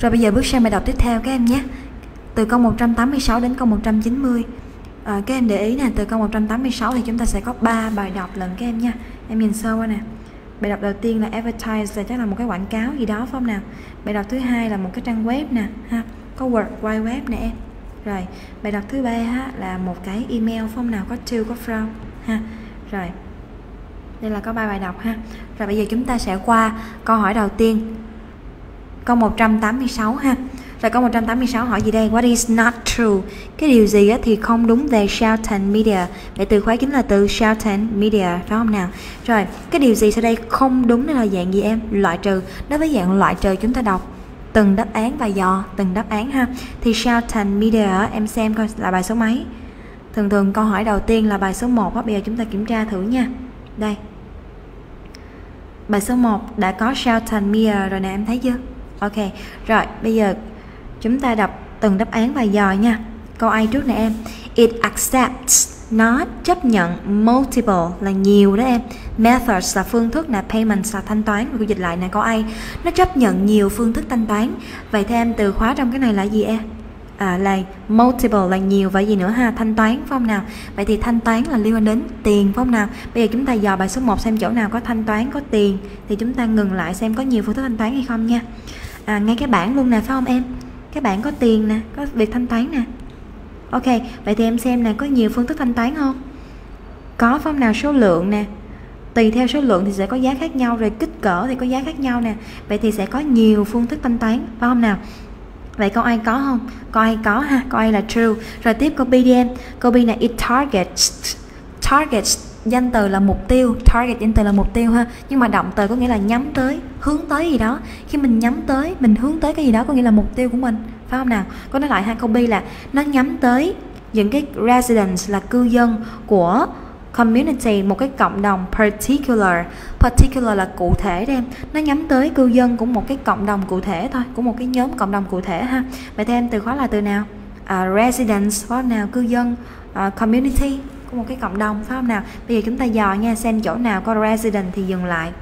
Rồi bây giờ bước sang bài đọc tiếp theo các em nhé. Từ câu 186 đến câu 190. Các em để ý nè, từ câu 186 thì chúng ta sẽ có 3 bài đọc lần các em nha. Em nhìn sơ qua nè. Bài đọc đầu tiên là advertise, là chắc là một cái quảng cáo gì đó phải không nào? Bài đọc thứ hai là một cái trang web nè ha, có World Wide Web nè em. Rồi, bài đọc thứ ba là một cái email phải không nào, có to, có from ha. Rồi. Đây là có 3 bài đọc ha. Rồi bây giờ chúng ta sẽ qua câu hỏi đầu tiên. Câu 186 ha. Rồi câu 186 hỏi gì đây? What is not true? Cái điều gì thì không đúng về Shelton Media? Vậy từ khóa chính là từ Shelton Media phải không nào? Rồi, cái điều gì sau đây không đúng đây là dạng gì em? Loại trừ. Đối với dạng loại trừ chúng ta đọc từng đáp án và dò từng đáp án ha. Thì Shelton Media em xem coi là bài số mấy. Thường câu hỏi đầu tiên là bài số 1 á, bây giờ chúng ta kiểm tra thử nha. Đây. Bài số 1 đã có Shelton Media rồi nè, em thấy chưa? Ok. Rồi, bây giờ chúng ta đọc từng đáp án và dò nha. Câu A trước nè em. It accepts, nó chấp nhận multiple là nhiều đó em. Methods là phương thức nè, payments là thanh toán. Cô dịch lại nè, câu A nó chấp nhận nhiều phương thức thanh toán. Vậy theo em từ khóa trong cái này là gì em? Là multiple là nhiều, và gì nữa ha, thanh toán phải không nào? Vậy thì thanh toán là liên quan đến tiền phải không nào? Bây giờ chúng ta dò bài số 1 xem chỗ nào có thanh toán, có tiền thì chúng ta ngừng lại xem có nhiều phương thức thanh toán hay không nha. Ngay cái bảng luôn nè phải không em? Cái bảng có tiền nè, có việc thanh toán nè. Ok, vậy thì em xem nè, có nhiều phương thức thanh toán không? Có phải không nào? Số lượng nè, tùy theo số lượng thì sẽ có giá khác nhau, rồi kích cỡ thì có giá khác nhau nè. Vậy thì sẽ có nhiều phương thức thanh toán phải không nào? Vậy câu A có không? Câu A có ha, câu A là true. Rồi tiếp câu B đi em. Câu B là it targets. Targets danh từ là mục tiêu, target danh từ là mục tiêu ha, nhưng mà động từ có nghĩa là nhắm tới, hướng tới gì đó. Khi mình nhắm tới, mình hướng tới cái gì đó có nghĩa là mục tiêu của mình, phải không nào? Có nói lại ha, câu B là nó nhắm tới những cái residents là cư dân của community, một cái cộng đồng particular là cụ thể đó em. Nó nhắm tới cư dân của một cái cộng đồng cụ thể thôi, của một cái nhóm cộng đồng cụ thể ha. Vậy theo em từ khóa là từ nào? Residents phải không nào? Cư dân, community của một cái cộng đồng phải không nào? Bây giờ chúng ta dò nha, xem chỗ nào có resident thì dừng lại.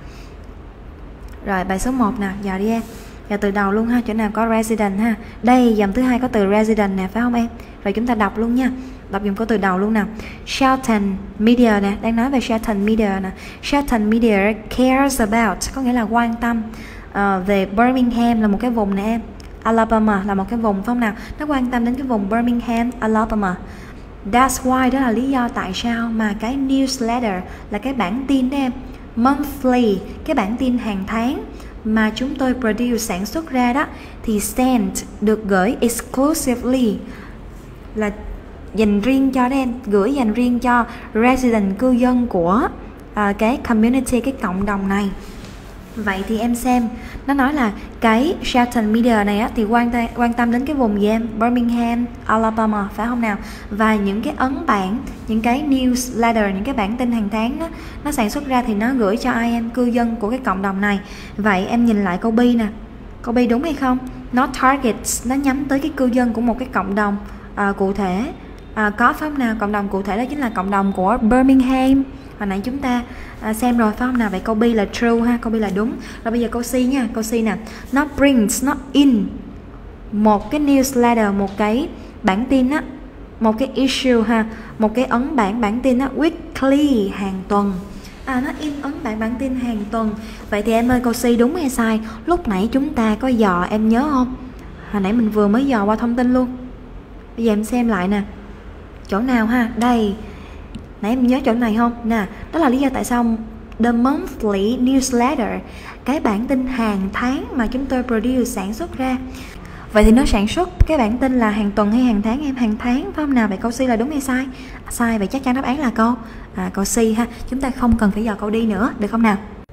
Rồi bài số 1 nào, dò đi em. Dò từ đầu luôn ha, chỗ nào có resident ha. Đây dòng thứ hai có từ resident nè phải không em? Rồi chúng ta đọc luôn nha. Đọc dùng câu từ đầu luôn nào. Shelton Media nè, đang nói về Shelton Media nè. Shelton Media cares about, có nghĩa là quan tâm về Birmingham là một cái vùng nè em. Alabama là một cái vùng phải không nào? Nó quan tâm đến cái vùng Birmingham, Alabama. That's why, đó là lý do tại sao mà cái newsletter là cái bản tin đó em. Monthly, cái bản tin hàng tháng mà chúng tôi produce, sản xuất ra đó, thì sent được gửi exclusively là dành riêng cho em, gửi dành riêng cho resident, cư dân của cái community, cái cộng đồng này. Vậy thì em xem, nó nói là cái Shelton Media này thì quan tâm đến cái vùng gì em? Birmingham, Alabama phải không nào? Và những cái ấn bản, những cái newsletter, những cái bản tin hàng tháng đó, nó sản xuất ra thì nó gửi cho ai em? Cư dân của cái cộng đồng này. Vậy em nhìn lại câu B nè, câu B đúng hay không? Nó targets, nó nhắm tới cái cư dân của một cái cộng đồng cụ thể. Có phải không nào? Cộng đồng cụ thể đó chính là cộng đồng của Birmingham. Hồi nãy chúng ta xem rồi phải không nào? Vậy câu B là true ha, câu B là đúng. Rồi bây giờ câu C nha, câu C nè. Nó brings, nó in một cái newsletter, một cái bản tin á, một cái issue ha, một cái ấn bản tin á, weekly, hàng tuần. Nó in ấn bản tin hàng tuần. Vậy thì em ơi, câu C đúng hay sai? Lúc nãy chúng ta có dò, em nhớ không? Hồi nãy mình vừa mới dò qua thông tin luôn. Bây giờ em xem lại nè. Chỗ nào ha? Đây. Nãy em nhớ chỗ này không? Nè, đó là lý do tại sao the monthly newsletter, cái bản tin hàng tháng mà chúng tôi produce, sản xuất ra. Vậy thì nó sản xuất cái bản tin là hàng tuần hay hàng tháng em? Hàng tháng phải không nào? Vậy câu C là đúng hay sai? Sai, vậy chắc chắn đáp án là câu C ha. Chúng ta không cần phải dò câu D nữa, được không nào?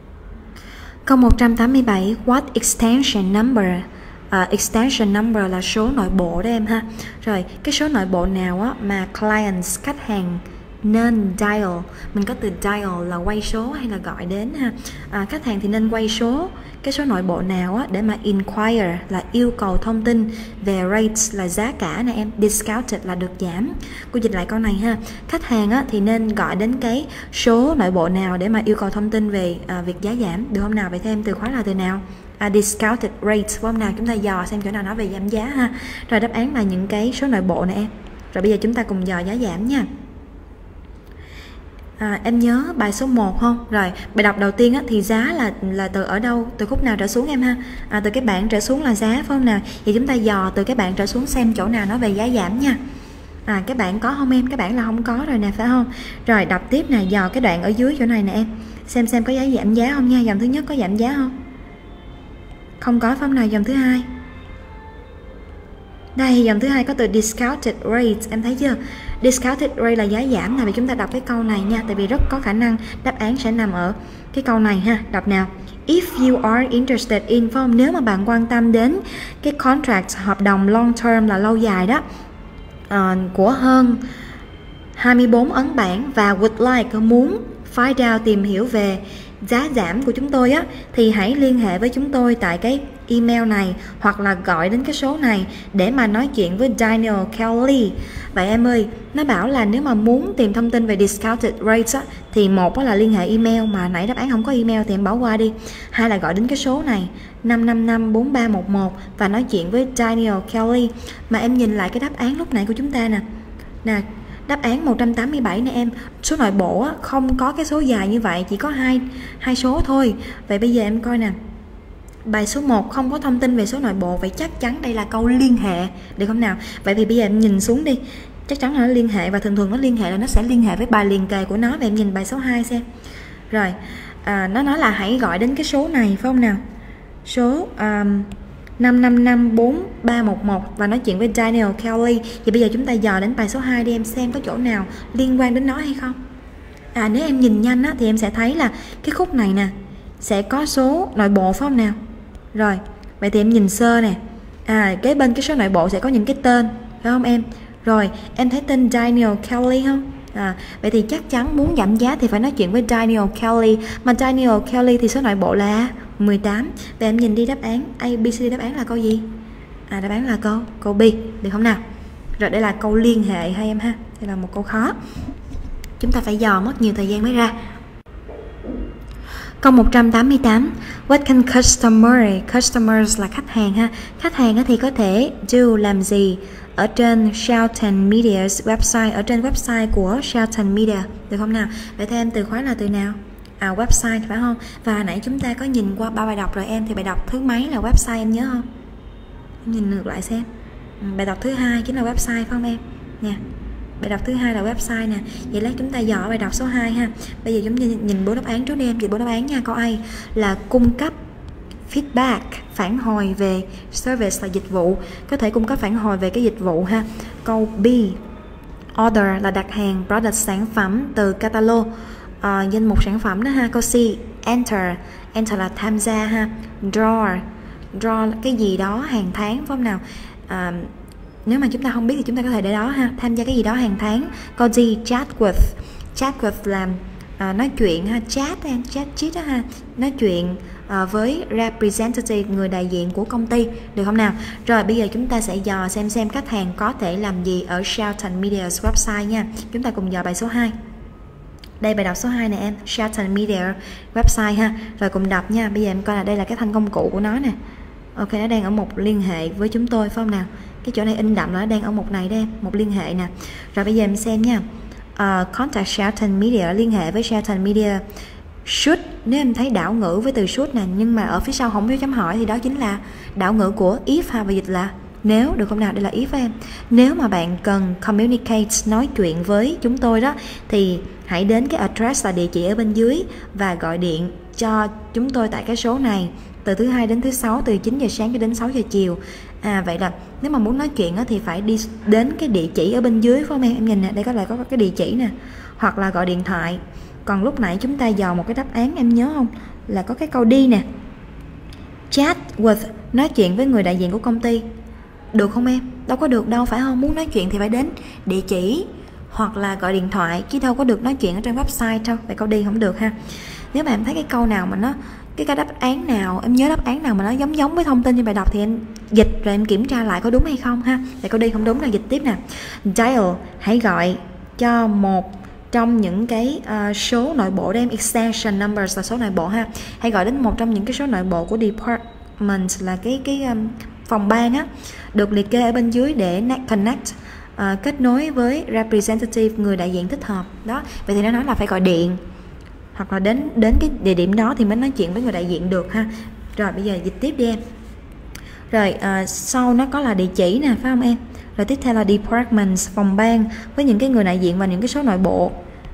Câu 187, what extension number? Extension number là số nội bộ đó em ha. Rồi, cái số nội bộ nào á mà clients, khách hàng nên dial, mình có từ dial là quay số hay là gọi đến ha. Khách hàng thì nên quay số, cái số nội bộ nào á, để mà inquire là yêu cầu thông tin về rates là giá cả nè em, discounted là được giảm. Cô dịch lại câu này ha. Khách hàng á, thì nên gọi đến cái số nội bộ nào để mà yêu cầu thông tin về việc giá giảm, được không nào? Vậy thêm từ khóa là từ nào? Discounted rates, phải không nào? Chúng ta dò xem chỗ nào nói về giảm giá ha. Rồi đáp án là những cái số nội bộ nè em. Rồi bây giờ chúng ta cùng dò giá giảm nha. Em nhớ bài số 1 không? Rồi bài đọc đầu tiên á, thì giá là từ ở đâu, từ khúc nào trở xuống em ha? Từ cái bảng trở xuống là giá, phải không nào? Thì chúng ta dò từ cái bảng trở xuống xem chỗ nào nói về giá giảm nha. Cái bảng có không em? Cái bảng là không có rồi nè, phải không? Rồi đọc tiếp nè, dò cái đoạn ở dưới chỗ này nè em, xem có giảm giá không nha. Dòng thứ nhất có giảm giá không? Không có, phải không nào? Dòng thứ hai, đây dòng thứ hai có từ discounted rate, em thấy chưa? Discounted rate là giá giảm. Vì chúng ta đọc cái câu này nha, tại vì rất có khả năng đáp án sẽ nằm ở cái câu này ha. Đọc nào. If you are interested in, phải không? Nếu mà bạn quan tâm đến cái contract, hợp đồng long term là lâu dài đó, của hơn 24 ấn bản và would like, muốn find out, tìm hiểu về giá giảm của chúng tôi á, thì hãy liên hệ với chúng tôi tại cái email này hoặc là gọi đến cái số này để mà nói chuyện với Daniel Kelly. Vậy em ơi, nó bảo là nếu mà muốn tìm thông tin về discounted rates á, thì một là liên hệ email, mà nãy đáp án không có email thì em bỏ qua đi. Hai là gọi đến cái số này 5554311 và nói chuyện với Daniel Kelly. Mà em nhìn lại cái đáp án lúc nãy của chúng ta nè, đáp án 187 nè em, số nội bộ á, không có cái số dài như vậy, chỉ có hai số thôi. Vậy bây giờ em coi nè, bài số 1 không có thông tin về số nội bộ, vậy chắc chắn đây là câu liên hệ, được không nào? Vậy thì bây giờ em nhìn xuống đi, chắc chắn là nó liên hệ, và thường nó liên hệ là nó sẽ liên hệ với bài liền kề của nó. Vậy em nhìn bài số 2 xem. Rồi, nó nói là hãy gọi đến cái số này, phải không nào? Số 5554311 và nói chuyện với Daniel Kelly. Thì bây giờ chúng ta dò đến bài số 2 đi em, xem có chỗ nào liên quan đến nó hay không. Nếu em nhìn nhanh á, thì em sẽ thấy là cái khúc này nè sẽ có số nội bộ, phải không nào? Rồi, vậy thì em nhìn sơ nè, kế bên cái số nội bộ sẽ có những cái tên, phải không em? Rồi, em thấy tên Daniel Kelly không? Vậy thì chắc chắn muốn giảm giá thì phải nói chuyện với Daniel Kelly. Mà Daniel Kelly thì số nội bộ là 18. Vậy em nhìn đi, đáp án A, B, C, đáp án là câu gì? Đáp án là câu B, được không nào? Rồi đây là câu liên hệ hai em ha. Đây là một câu khó, chúng ta phải dò mất nhiều thời gian mới ra. Câu 188. What can customers là khách hàng ha. Khách hàng thì có thể do làm gì ở trên Shelton Media's website, ở trên website của Shelton Media, được không nào? Vậy theo em từ khóa là từ nào? Website, phải không? Và nãy chúng ta có nhìn qua 3 bài đọc rồi em, thì bài đọc thứ mấy là website em nhớ không? Em nhìn ngược lại xem. Bài đọc thứ 2 chính là website, phải không em? Nè, bài đọc thứ 2 là website nè. Vậy lát chúng ta dò bài đọc số 2 ha. Bây giờ chúng ta nhìn bộ đáp án trước đi em, chị bộ đáp án nha. Câu A là cung cấp feedback, phản hồi về service là dịch vụ, có thể cung cấp phản hồi về cái dịch vụ ha. Câu B, order là đặt hàng, product sản phẩm, từ catalog, danh mục sản phẩm đó ha. Câu C, enter là tham gia ha. Draw cái gì đó hàng tháng, phải không nào? Nếu mà chúng ta không biết thì chúng ta có thể để đó ha, tham gia cái gì đó hàng tháng. Câu D, chat with là nói chuyện ha, chat đó ha, nói chuyện với representative, người đại diện của công ty, được không nào? Rồi bây giờ chúng ta sẽ dò xem khách hàng có thể làm gì ở Shelton Media's website nha. Chúng ta cùng dò bài số 2. Đây bài đọc số 2 nè em, Shelton Media website ha. Rồi cùng đọc nha. Bây giờ em coi là đây là cái thanh công cụ của nó nè. Ok, nó đang ở mục liên hệ với chúng tôi, phải không nào? Cái chỗ này in đậm là nó đang ở mục này đây em, mục liên hệ nè. Rồi bây giờ em xem nha. Contact Shelton Media, liên hệ với Shelton Media. Should, nếu em thấy đảo ngữ với từ should nè, nhưng mà ở phía sau không có chấm hỏi thì đó chính là đảo ngữ của if ha, và dịch là nếu, được không nào? Đây là if em. Nếu mà bạn cần communicate, nói chuyện với chúng tôi đó, thì hãy đến cái address là địa chỉ ở bên dưới và gọi điện cho chúng tôi tại cái số này từ thứ 2 đến thứ 6, từ 9 giờ sáng cho đến 6 giờ chiều. Vậy là nếu mà muốn nói chuyện thì phải đi đến cái địa chỉ ở bên dưới, phải không em? Em nhìn nè, đây có cái địa chỉ nè, hoặc là gọi điện thoại. Còn lúc nãy chúng ta dò một cái đáp án, em nhớ không? Là có cái câu đi nè, chat with, nói chuyện với người đại diện của công ty, được không em? Đâu có được đâu, phải không? Muốn nói chuyện thì phải đến địa chỉ hoặc là gọi điện thoại, chứ đâu có được nói chuyện ở trên website đâu. Vậy câu đi không được ha. Nếu mà em thấy cái câu nào mà nó cái đáp án nào, em nhớ đáp án nào mà nó giống với thông tin trên bài đọc thì em dịch rồi em kiểm tra lại có đúng hay không ha. Vậy câu đi không đúng là dịch tiếp nè. Dial, hãy gọi cho một trong những cái số nội bộ đem, extension numbers là số nội bộ ha. Hãy gọi đến một trong những cái số nội bộ của department là cái phòng ban á, được liệt kê ở bên dưới để connect, kết nối với representative, người đại diện thích hợp đó. Vậy thì nó nói là phải gọi điện hoặc là đến cái địa điểm đó thì mới nói chuyện với người đại diện được ha. Rồi bây giờ dịch tiếp đi em. Rồi sau nó có là địa chỉ nè, phải không em? Rồi tiếp theo là departments, phòng ban với những cái người đại diện và những cái số nội bộ.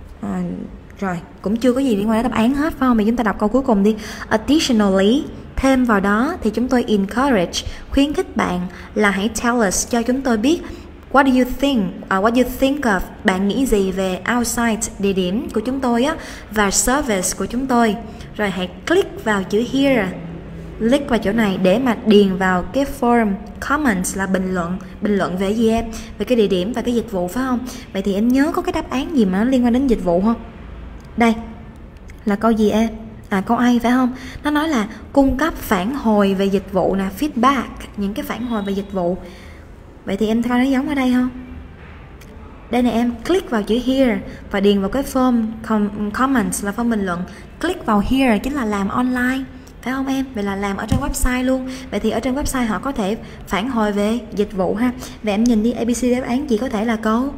Rồi cũng chưa có gì liên quan đến đáp án hết, phải không? Thì chúng ta đọc câu cuối cùng đi. Additionally, thêm vào đó thì chúng tôi encourage, khuyến khích bạn là hãy tell us, cho chúng tôi biết what do you think of, bạn nghĩ gì về outside, địa điểm của chúng tôi á, và service của chúng tôi. Rồi hãy click vào chữ here, click vào chỗ này để mà điền vào cái form comments là bình luận về gì em? Về cái địa điểm và cái dịch vụ, phải không? Vậy thì em nhớ có cái đáp án gì mà nó liên quan đến dịch vụ không? Đây là câu gì em? Câu A phải không? Nó nói là cung cấp phản hồi về dịch vụ nè, feedback, những cái phản hồi về dịch vụ. Vậy thì em coi nó giống ở đây không? Đây này em, click vào chữ here và điền vào cái form comments là form bình luận. Click vào here chính là làm online, phải không em? Vậy là làm ở trên website luôn. Vậy thì ở trên website họ có thể phản hồi về dịch vụ ha. Vậy em nhìn đi, ABC đáp án chỉ có thể là câu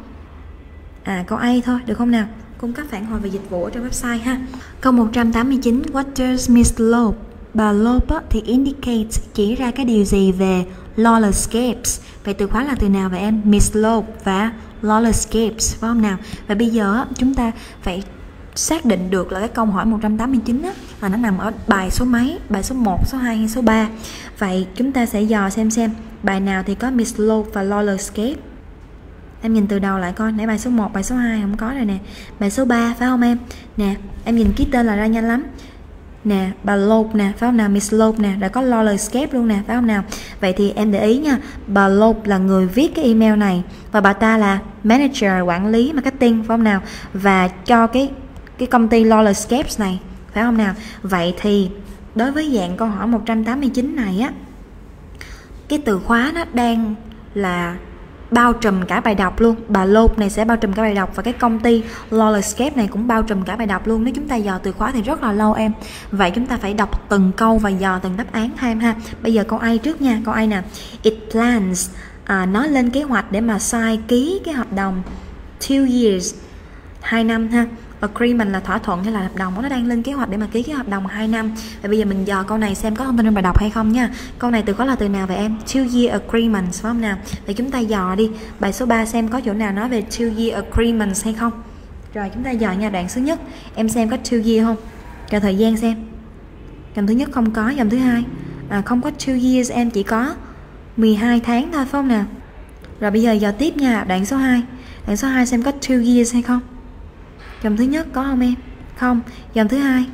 A thôi, được không nào? Cung cấp phản hồi về dịch vụ ở trên website ha. Câu 189, what does Miss Loeb, bà Loeb thì indicate, chỉ ra cái điều gì về rollerscapes? Vậy từ khóa là từ nào vậy em? Miss Loeb và rollerscapes, phải không nào? Và bây giờ chúng ta phải xác định được là cái câu hỏi 189 á, là nó nằm ở bài số mấy, bài số 1, số 2 hay số 3. Vậy chúng ta sẽ dò xem bài nào thì có Miss Loeb và rollerscape. Em nhìn từ đầu lại coi, nãy bài số 1, bài số 2 không có rồi nè. Bài số 3 phải không em? Nè, em nhìn ký tên là ra nhanh lắm. Nè, bà Loeb nè, phải không nào? Miss Loeb nè, đã có rollerscape luôn nè, phải không nào? Vậy thì em để ý nha, bà Loeb là người viết cái email này và bà ta là manager, quản lý marketing, phải không nào? Và cho cái công ty rollerscapes này, phải không nào? Vậy thì đối với dạng câu hỏi 189 này á, cái từ khóa nó đang là bao trùm cả bài đọc luôn. Bà Loeb này sẽ bao trùm cả bài đọc và cái công ty rollerscape này cũng bao trùm cả bài đọc luôn. Nếu chúng ta dò từ khóa thì rất là lâu em. Vậy chúng ta phải đọc từng câu và dò từng đáp án thêm ha. Bây giờ câu A trước nha. Câu A nè, it plans, nó lên kế hoạch để mà ký cái hợp đồng 2 years, 2 năm ha. Agreement là thỏa thuận hay là hợp đồng, nó đang lên kế hoạch để mà ký cái hợp đồng 2 năm. Và bây giờ mình dò câu này xem có thông tin trong bài đọc hay không nha. Câu này từ khóa là từ nào vậy em? 2 year agreements, phải không nào? Thì chúng ta dò đi bài số 3 xem có chỗ nào nói về 2 year agreements hay không. Rồi chúng ta dò nha, đoạn số nhất em xem có 2 year không, cho thời gian xem. Dòng thứ nhất không có, dòng thứ hai không có 2 years em, chỉ có 12 tháng thôi, phải không nào? Rồi bây giờ dò tiếp nha, đoạn số 2. Đoạn số 2 xem có 2 years hay không. Dòng thứ nhất có không em? Không. Dòng thứ hai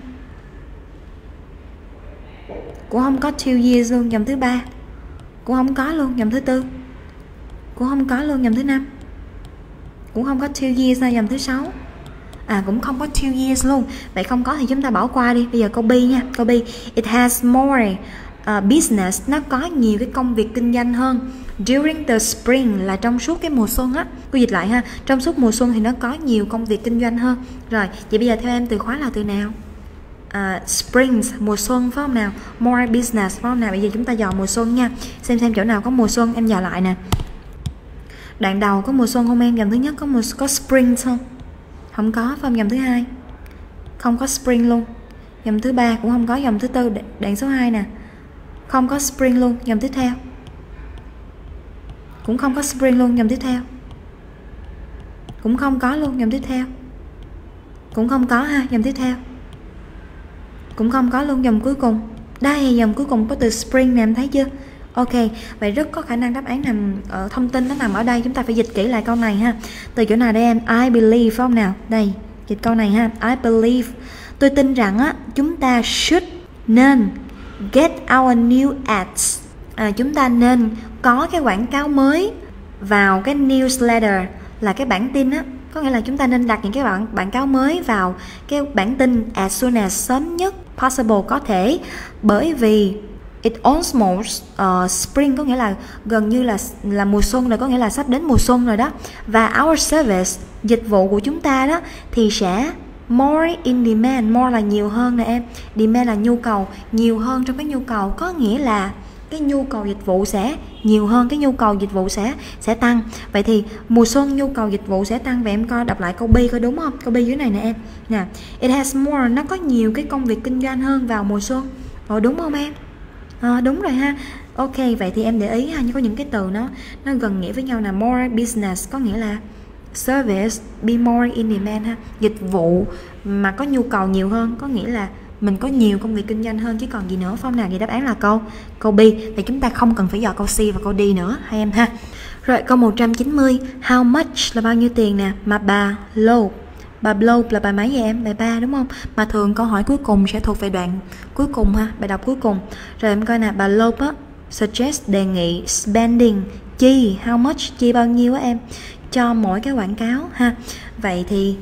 cũng không có 2 years luôn. Dòng thứ ba cũng không có luôn. Dòng thứ tư cũng không có luôn. Dòng thứ năm cũng không có 2 years. Dòng thứ 6 cũng không có 2 years luôn. Vậy không có thì chúng ta bỏ qua đi. Bây giờ câu B nha. Câu B, it has more business, nó có nhiều cái công việc kinh doanh hơn. During the spring là trong suốt cái mùa xuân á. Cô dịch lại ha, trong suốt mùa xuân thì nó có nhiều công việc kinh doanh hơn. Rồi, vậy bây giờ theo em từ khóa là từ nào? Spring, mùa xuân, phải không nào? More business, phải không nào? Bây giờ chúng ta dò mùa xuân nha. Xem chỗ nào có mùa xuân, em dò lại nè. Đoạn đầu có mùa xuân không em? Dòng thứ nhất có spring không? Không có, phải không? Dòng thứ hai không có spring luôn. Dòng thứ ba cũng không có. Dòng thứ tư, đoạn số 2 nè, không có spring luôn. Dòng tiếp theo cũng không có spring luôn. Dòng tiếp theo cũng không có luôn. Dòng tiếp theo cũng không có ha. Dòng tiếp theo cũng không có luôn. Dòng cuối cùng đây, dòng cuối cùng có từ spring nè, em thấy chưa? Ok, vậy rất có khả năng đáp án nằm ở thông tin nó nằm ở đây. Chúng ta phải dịch kỹ lại câu này ha. Từ chỗ nào đây em? I believe, phải không nào? Đây, dịch câu này ha. I believe, tôi tin rằng á, chúng ta nên get our new ads, chúng ta nên có cái quảng cáo mới vào cái newsletter, là cái bản tin á, có nghĩa là chúng ta nên đặt những cái bản cáo mới vào cái bản tin as soon as, sớm nhất possible có thể, bởi vì it almost spring, có nghĩa là gần như là mùa xuân rồi, có nghĩa là sắp đến mùa xuân rồi đó. Và our service, dịch vụ của chúng ta đó thì sẽ more in demand, more là nhiều hơn nè em, demand là nhu cầu, nhiều hơn trong cái nhu cầu, có nghĩa là cái nhu cầu dịch vụ sẽ nhiều hơn, cái nhu cầu dịch vụ sẽ tăng. Vậy thì mùa xuân nhu cầu dịch vụ sẽ tăng. Vậy em coi đọc lại câu B coi đúng không? Câu B dưới này nè em nè, it has more, nó có nhiều cái công việc kinh doanh hơn vào mùa xuân. Đúng không em? Đúng rồi ha. Ok, vậy thì em để ý ha, có những cái từ nó gần nghĩa với nhau là more business có nghĩa là service, be more in demand ha, dịch vụ mà có nhu cầu nhiều hơn có nghĩa là mình có nhiều công việc kinh doanh hơn chứ còn gì nữa, phải không nào? Vậy đáp án là câu B. Thì chúng ta không cần phải dò câu C và câu D nữa hai em ha. Rồi câu 190, how much là bao nhiêu tiền nè, mà bà Loeb là bài mấy vậy em? Bài 3 đúng không? Mà thường câu hỏi cuối cùng sẽ thuộc về đoạn cuối cùng ha, bài đọc cuối cùng. Rồi em coi nè, bà Loeb á suggest, đề nghị spending, chi, how much, chi bao nhiêu á em, cho mỗi cái quảng cáo ha. Vậy thì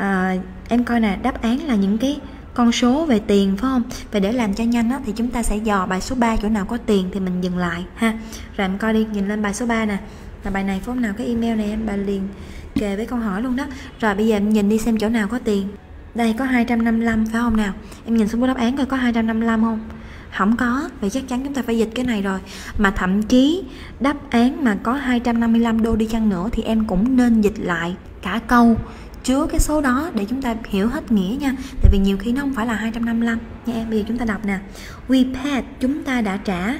em coi nè, đáp án là những cái con số về tiền phải không? Và để làm cho nhanh á, thì chúng ta sẽ dò bài số 3 chỗ nào có tiền thì mình dừng lại ha. Rồi em coi đi, nhìn lên bài số 3 nè, là bài này phải không nào? Cái email này em, bài liền kề với câu hỏi luôn đó. Rồi bây giờ em nhìn đi xem chỗ nào có tiền. Đây có 255 phải không nào? Em nhìn xuống cái đáp án coi có 255 không? Không có, vậy chắc chắn chúng ta phải dịch cái này rồi. Mà thậm chí đáp án mà có 255 đô đi chăng nữa thì em cũng nên dịch lại cả câu chứa cái số đó để chúng ta hiểu hết nghĩa nha. Tại vì nhiều khi nó không phải là 255 nha em. Bây giờ chúng ta đọc nè, we paid, chúng ta đã trả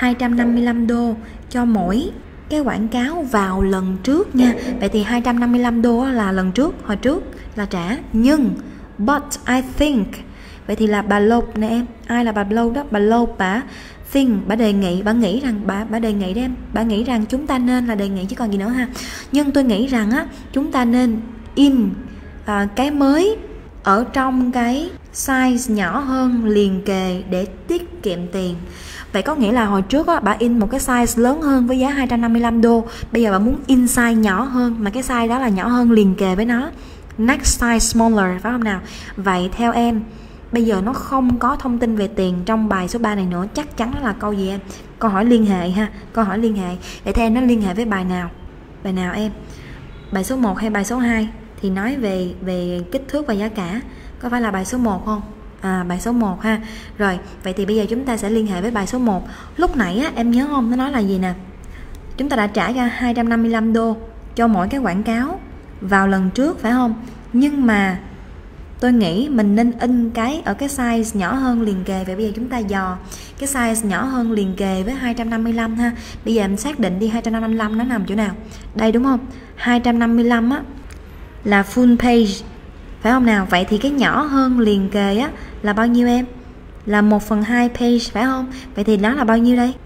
255 đô cho mỗi cái quảng cáo vào lần trước nha. Vậy thì 255 đô là lần trước, hồi trước là trả. Nhưng but I think, vậy thì là bà Loeb nè em. Ai là bà Loeb đó? Bà Loeb bà think, bà đề nghị, bà nghĩ rằng bà đề nghị đó em, bà nghĩ rằng chúng ta nên là đề nghị chứ còn gì nữa ha. Nhưng tôi nghĩ rằng á, chúng ta nên in cái mới ở trong cái size nhỏ hơn liền kề để tiết kiệm tiền. Vậy có nghĩa là hồi trước á, bà in một cái size lớn hơn với giá 255 đô, bây giờ bà muốn in size nhỏ hơn mà cái size đó là nhỏ hơn liền kề với nó, next size smaller, phải không nào? Vậy theo em, bây giờ nó không có thông tin về tiền trong bài số 3 này nữa, chắc chắn nó là câu gì em? Câu hỏi liên hệ ha, câu hỏi liên hệ. Vậy theo em nó liên hệ với bài nào? Bài nào em? Bài số 1 hay bài số 2? Thì nói về kích thước và giá cả, có phải là bài số 1 không? Bài số 1 ha. Rồi, vậy thì bây giờ chúng ta sẽ liên hệ với bài số 1. Lúc nãy á, em nhớ không? Nó nói là gì nè? Chúng ta đã trả ra 255 đô cho mỗi cái quảng cáo vào lần trước, phải không? Nhưng mà tôi nghĩ mình nên in cái ở cái size nhỏ hơn liền kề. Vậy bây giờ chúng ta dò cái size nhỏ hơn liền kề với 255 ha. Bây giờ em xác định đi, 255 nó nằm chỗ nào? Đây đúng không? 255 á là full page, phải không nào? Vậy thì cái nhỏ hơn liền kề á là bao nhiêu em? Là 1/2 page, phải không? Vậy thì nó là bao nhiêu đây?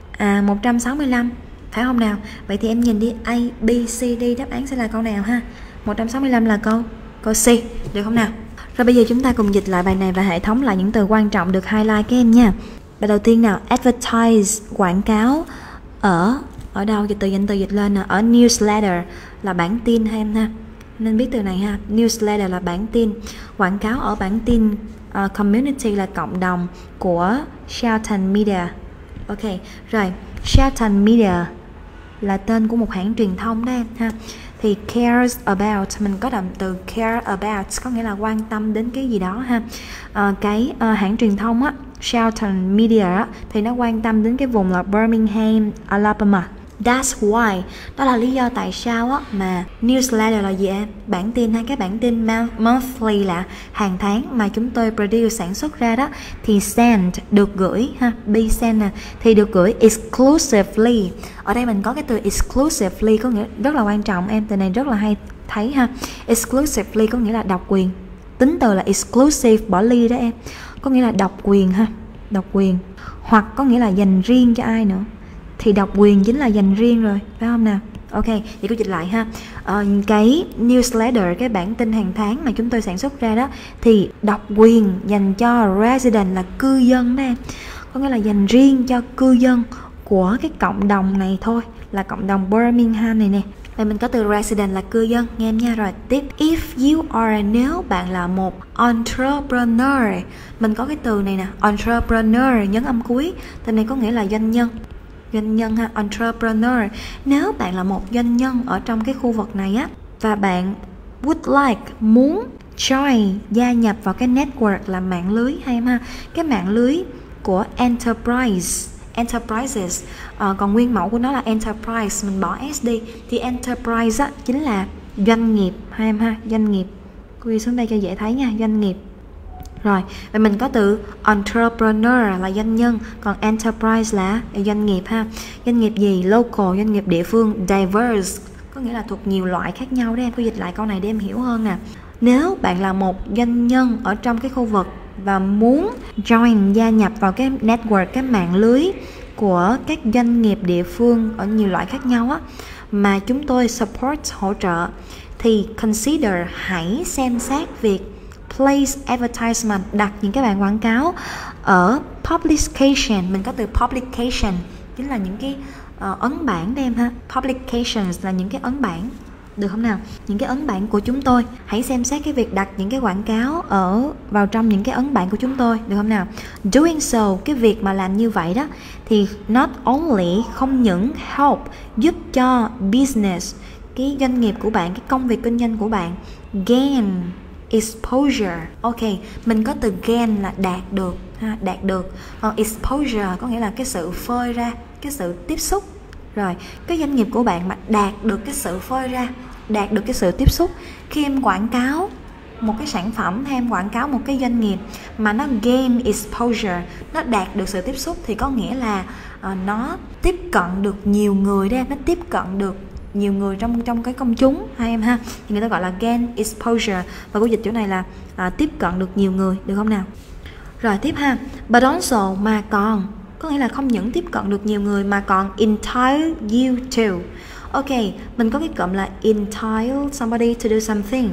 165, phải không nào? Vậy thì em nhìn đi, A, B, C, D, đáp án sẽ là câu nào ha? 165 là câu C, được không nào? Rồi bây giờ chúng ta cùng dịch lại bài này và hệ thống lại những từ quan trọng được highlight các em nha. Bài đầu tiên nào, advertise, quảng cáo ở đâu? Từ danh từ dịch lên nè, ở newsletter là bản tin ha em ha. Nên biết từ này ha, newsletter là bản tin, quảng cáo ở bản tin, community là cộng đồng của Shelton Media. Ok, rồi Shelton Media là tên của một hãng truyền thông đó em ha. Thì cares about, mình có động từ care about có nghĩa là quan tâm đến cái gì đó ha. Hãng truyền thông á, Shelton Media á, thì nó quan tâm đến cái vùng là Birmingham, Alabama. That's why, đó là lý do tại sao á mà newsletter là gì em? Bản tin hay cái bản tin monthly là hàng tháng mà chúng tôi produce sản xuất ra đó, thì send được gửi ha, be send nè, thì được gửi exclusively. Ở đây mình có cái từ exclusively có nghĩa rất là quan trọng em, từ này rất là hay thấy ha. Exclusively có nghĩa là độc quyền. Tính từ là exclusive, bỏ ly đó em, có nghĩa là độc quyền ha, độc quyền. Hoặc có nghĩa là dành riêng cho ai nữa, thì độc quyền chính là dành riêng rồi, phải không nào? Ok, thì cô dịch lại ha. Cái newsletter, cái bản tin hàng tháng mà chúng tôi sản xuất ra đó, thì độc quyền dành cho resident là cư dân đó em, có nghĩa là dành riêng cho cư dân của cái cộng đồng này thôi, là cộng đồng Birmingham này nè. Vậy mình có từ resident là cư dân nghe em nha. Rồi tiếp, if you are, nếu bạn là một entrepreneur, mình có cái từ này nè, entrepreneur nhấn âm cuối, từ này có nghĩa là doanh nhân ha, entrepreneur. Nếu bạn là một doanh nhân ở trong cái khu vực này á, và bạn would like, muốn join, gia nhập vào cái network là mạng lưới hay em ha, cái mạng lưới của enterprises, còn nguyên mẫu của nó là enterprise, mình bỏ s đi, thì enterprise á chính là doanh nghiệp hay em ha, doanh nghiệp. Quy xuống đây cho dễ thấy nha, doanh nghiệp. Rồi, vậy mình có từ entrepreneur là doanh nhân, còn enterprise là doanh nghiệp ha. Doanh nghiệp gì? Local, doanh nghiệp địa phương. Diverse, có nghĩa là thuộc nhiều loại khác nhau đấy em. Cô dịch lại câu này để em hiểu hơn nè. Nếu bạn là một doanh nhân ở trong cái khu vực và muốn join, gia nhập vào cái network, cái mạng lưới của các doanh nghiệp địa phương ở nhiều loại khác nhau á, mà chúng tôi support, hỗ trợ, thì consider, hãy xem xét việc place advertisement, đặt những cái bảng quảng cáo ở publication. Mình có từ publication chính là những cái ấn bản đây em ha. Publications là những cái ấn bản, được không nào? Những cái ấn bản của chúng tôi, hãy xem xét cái việc đặt những cái quảng cáo vào trong những cái ấn bản của chúng tôi, được không nào? Doing so, cái việc mà làm như vậy đó, thì not only, không những help, giúp cho business, cái doanh nghiệp của bạn, cái công việc kinh doanh của bạn, gain exposure. Ok, mình có từ gain là đạt được ha, đạt được. Còn exposure có nghĩa là cái sự phơi ra, cái sự tiếp xúc. Rồi, cái doanh nghiệp của bạn mà đạt được cái sự phơi ra, đạt được cái sự tiếp xúc, khi em quảng cáo một cái sản phẩm hay em quảng cáo một cái doanh nghiệp mà nó gain exposure, nó đạt được sự tiếp xúc, thì có nghĩa là nó tiếp cận được nhiều người đấy, nó tiếp cận được nhiều người trong cái công chúng hay em ha, thì người ta gọi là gain exposure, và câu dịch chỗ này là tiếp cận được nhiều người, được không nào? Rồi tiếp ha, but also, mà còn, có nghĩa là không những tiếp cận được nhiều người mà còn entitle you to. Ok, mình có cái cụm là entitle somebody to do something.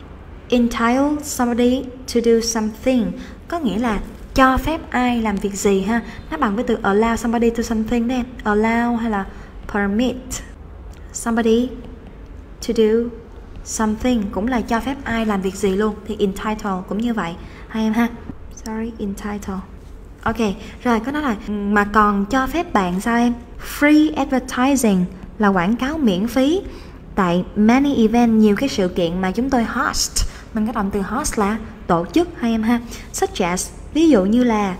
Entitle somebody to do something có nghĩa là cho phép ai làm việc gì ha. Nó bằng với từ allow somebody to something đấy, allow hay là permit somebody to do something cũng là cho phép ai làm việc gì luôn, thì entitle cũng như vậy hai em ha. Sorry, entitle. Ok, rồi có nói là mà còn cho phép bạn sao em? Free advertising là quảng cáo miễn phí tại many event, nhiều cái sự kiện mà chúng tôi host. Mình có động từ host là tổ chức hay em ha. Such as, ví dụ như là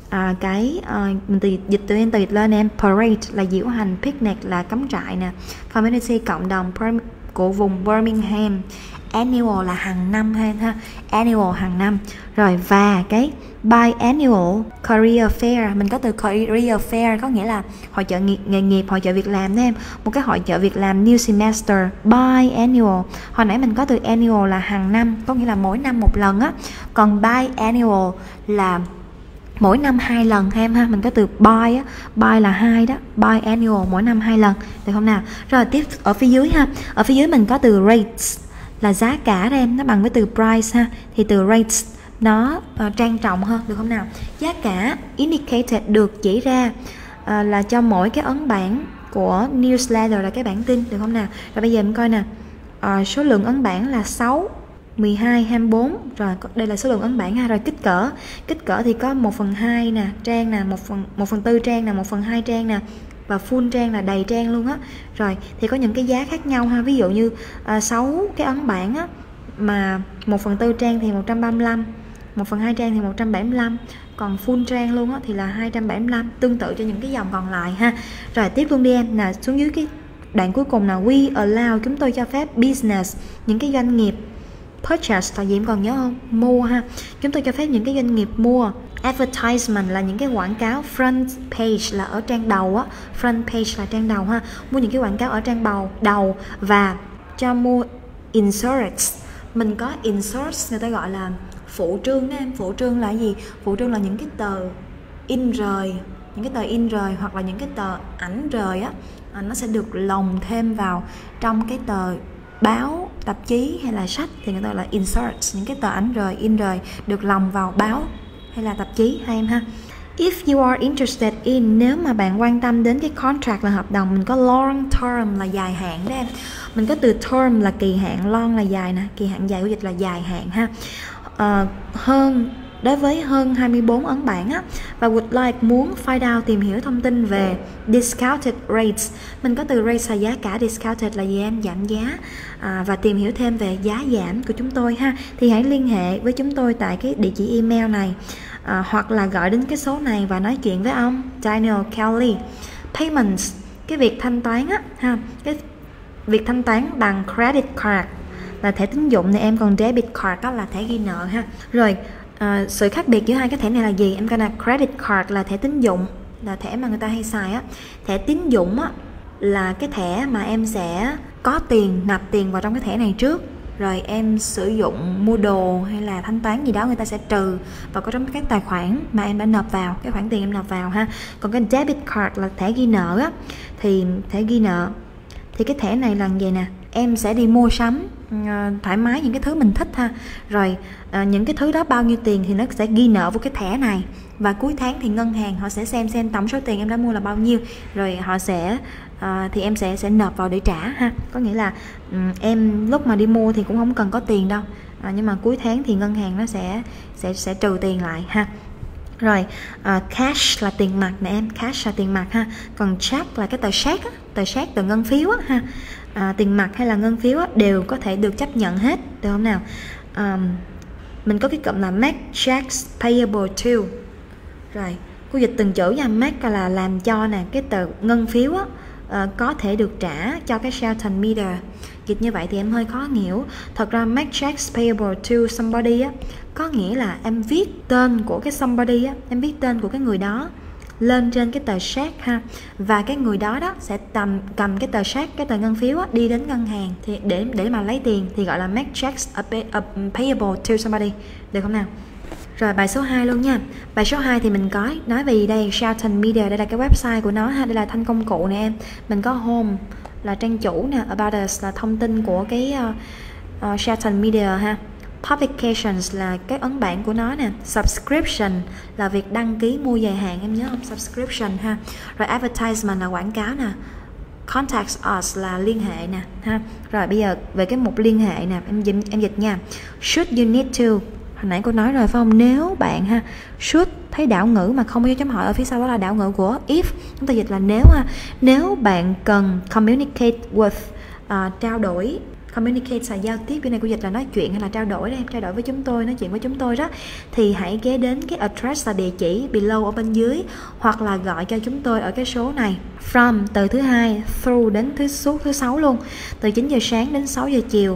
mình dịch từ lên em. Parade là diễu hành, picnic là cắm trại nè, community cộng đồng của vùng Birmingham. Annual là hàng năm hay ha, annual hàng năm. Rồi và cái biannual career fair, mình có từ career fair có nghĩa là hội chợ nghề nghiệp, hội chợ việc làm đó em. Một cái hội chợ việc làm new semester. Biannual, hồi nãy mình có từ annual là hàng năm, có nghĩa là mỗi năm một lần á. Còn biannual là mỗi năm 2 lần em ha, mình có từ buy á, buy là 2 đó, biannual mỗi năm 2 lần, được không nào? Rồi tiếp ở phía dưới ha, ở phía dưới mình có từ rates là giá cả đó em, nó bằng với từ price ha, thì từ rates nó trang trọng hơn, được không nào? Giá cả indicated được chỉ ra là cho mỗi cái ấn bản của newsletter là cái bản tin, được không nào? Rồi bây giờ mình coi nè, số lượng ấn bản là 6, 12, 24. Rồi đây là số lượng ấn bản ha. Rồi kích cỡ thì có 1/2 nè, trang nè, 1/4 trang nè, 1/2 trang nè, và full trang là đầy trang luôn á. Rồi thì có những cái giá khác nhau ha. Ví dụ như 6 cái ấn bản á, mà 1/4 trang thì 135, 1/2 trang thì 175, còn full trang luôn á thì là 275, tương tự cho những cái dòng còn lại ha. Rồi tiếp luôn đi em, là xuống dưới cái đoạn cuối cùng là we allow, chúng tôi cho phép business, những cái doanh nghiệp, purchase là gì em còn nhớ không? Mua ha. Chúng tôi cho phép những cái doanh nghiệp mua. Advertisement là những cái quảng cáo. Front page là ở trang đầu á. Front page là trang đầu ha. Mua những cái quảng cáo ở trang đầu. Và cho mua inserts. Mình có inserts, người ta gọi là phụ trương đó em. Phụ trương là gì? Phụ trương là những cái tờ in rời, những cái tờ in rời hoặc là những cái tờ ảnh rời á, nó sẽ được lồng thêm vào trong cái tờ báo, tạp chí hay là sách, thì người ta gọi là inserts, những cái tờ ảnh rời, in rời được lồng vào báo hay là tạp chí hay em ha. If you are interested in, nếu mà bạn quan tâm đến cái contract là hợp đồng, mình có long term là dài hạn đó em. Mình có từ term là kỳ hạn, long là dài nè, kỳ hạn dài của dịch là dài hạn ha. Đối với hơn 24 ấn bản á, và would like muốn find out tìm hiểu thông tin về discounted rates. Mình có từ rates là giá cả, discounted là gì em? Giảm giá. Và tìm hiểu thêm về giá giảm của chúng tôi ha, thì hãy liên hệ với chúng tôi tại cái địa chỉ email này, hoặc là gọi đến cái số này và nói chuyện với ông Daniel Kelly. Payments, cái việc thanh toán á ha, cái việc thanh toán bằng credit card là thẻ tín dụng này em, còn debit card đó là thẻ ghi nợ ha. Rồi sự khác biệt giữa hai cái thẻ này là gì em? Coi nè, credit card là thẻ tín dụng, là thẻ mà người ta hay xài á. Thẻ tín dụng á là cái thẻ mà em sẽ có tiền, nạp tiền vào trong cái thẻ này trước, rồi em sử dụng mua đồ hay là thanh toán gì đó, người ta sẽ trừ vào trong cái tài khoản mà em đã nộp vào, cái khoản tiền em nộp vào ha. Còn cái debit card là thẻ ghi nợ á, thì thẻ ghi nợ thì cái thẻ này là vậy nè, em sẽ đi mua sắm thoải mái những cái thứ mình thích ha, rồi những cái thứ đó bao nhiêu tiền thì nó sẽ ghi nợ vào cái thẻ này, và cuối tháng thì ngân hàng họ sẽ xem tổng số tiền em đã mua là bao nhiêu, rồi họ sẽ thì em sẽ nộp vào để trả ha. Có nghĩa là em lúc mà đi mua thì cũng không cần có tiền đâu, nhưng mà cuối tháng thì ngân hàng nó sẽ trừ tiền lại ha. Rồi cash là tiền mặt nè em, cash là tiền mặt ha. Còn check là cái tờ séc á, tờ ngân phiếu á ha. Tiền mặt hay là ngân phiếu á, đều có thể được chấp nhận hết, được không nào? Mình có cái cụm là make checks payable to. Rồi cô dịch từng chữ nha, make là làm cho nè, cái tờ ngân phiếu á, có thể được trả cho cái Shelton Media. Dịch như vậy thì em hơi khó hiểu. Thật ra make checks payable to somebody á, có nghĩa là em viết tên của cái somebody á, em viết tên của cái người đó lên trên cái tờ séc ha, và cái người đó sẽ cầm cái tờ séc, cái tờ ngân phiếu á, đi đến ngân hàng thì để mà lấy tiền, thì gọi là make checks payable to somebody, được không nào? Rồi bài số 2 luôn nha. Bài số 2 thì mình có nói về gì đây? Shelton Media, đây là cái website của nó ha, đây là thanh công cụ nè em. Mình có home là trang chủ nè, about us là thông tin của cái Shelton Media ha. Publications là cái ấn bản của nó nè. Subscription là việc đăng ký mua dài hạn, em nhớ không? Subscription ha. Rồi advertisement là quảng cáo nè. Contact us là liên hệ nè ha. Rồi bây giờ về cái mục liên hệ nè, em dịch nha. Should you need to, hồi nãy cô nói rồi phải không? Nếu bạn ha, should thấy đảo ngữ mà không có dấu chấm hỏi ở phía sau đó là đảo ngữ của if, chúng ta dịch là nếu ha. Nếu bạn cần communicate with, trao đổi. Communicate là giao tiếp, cái này cô dịch là nói chuyện hay là trao đổi đó em, trao đổi với chúng tôi, nói chuyện với chúng tôi đó, thì hãy ghé đến cái address là địa chỉ below ở bên dưới, hoặc là gọi cho chúng tôi ở cái số này. From từ thứ 2, through đến suốt thứ 6 luôn, từ 9 giờ sáng đến 6 giờ chiều.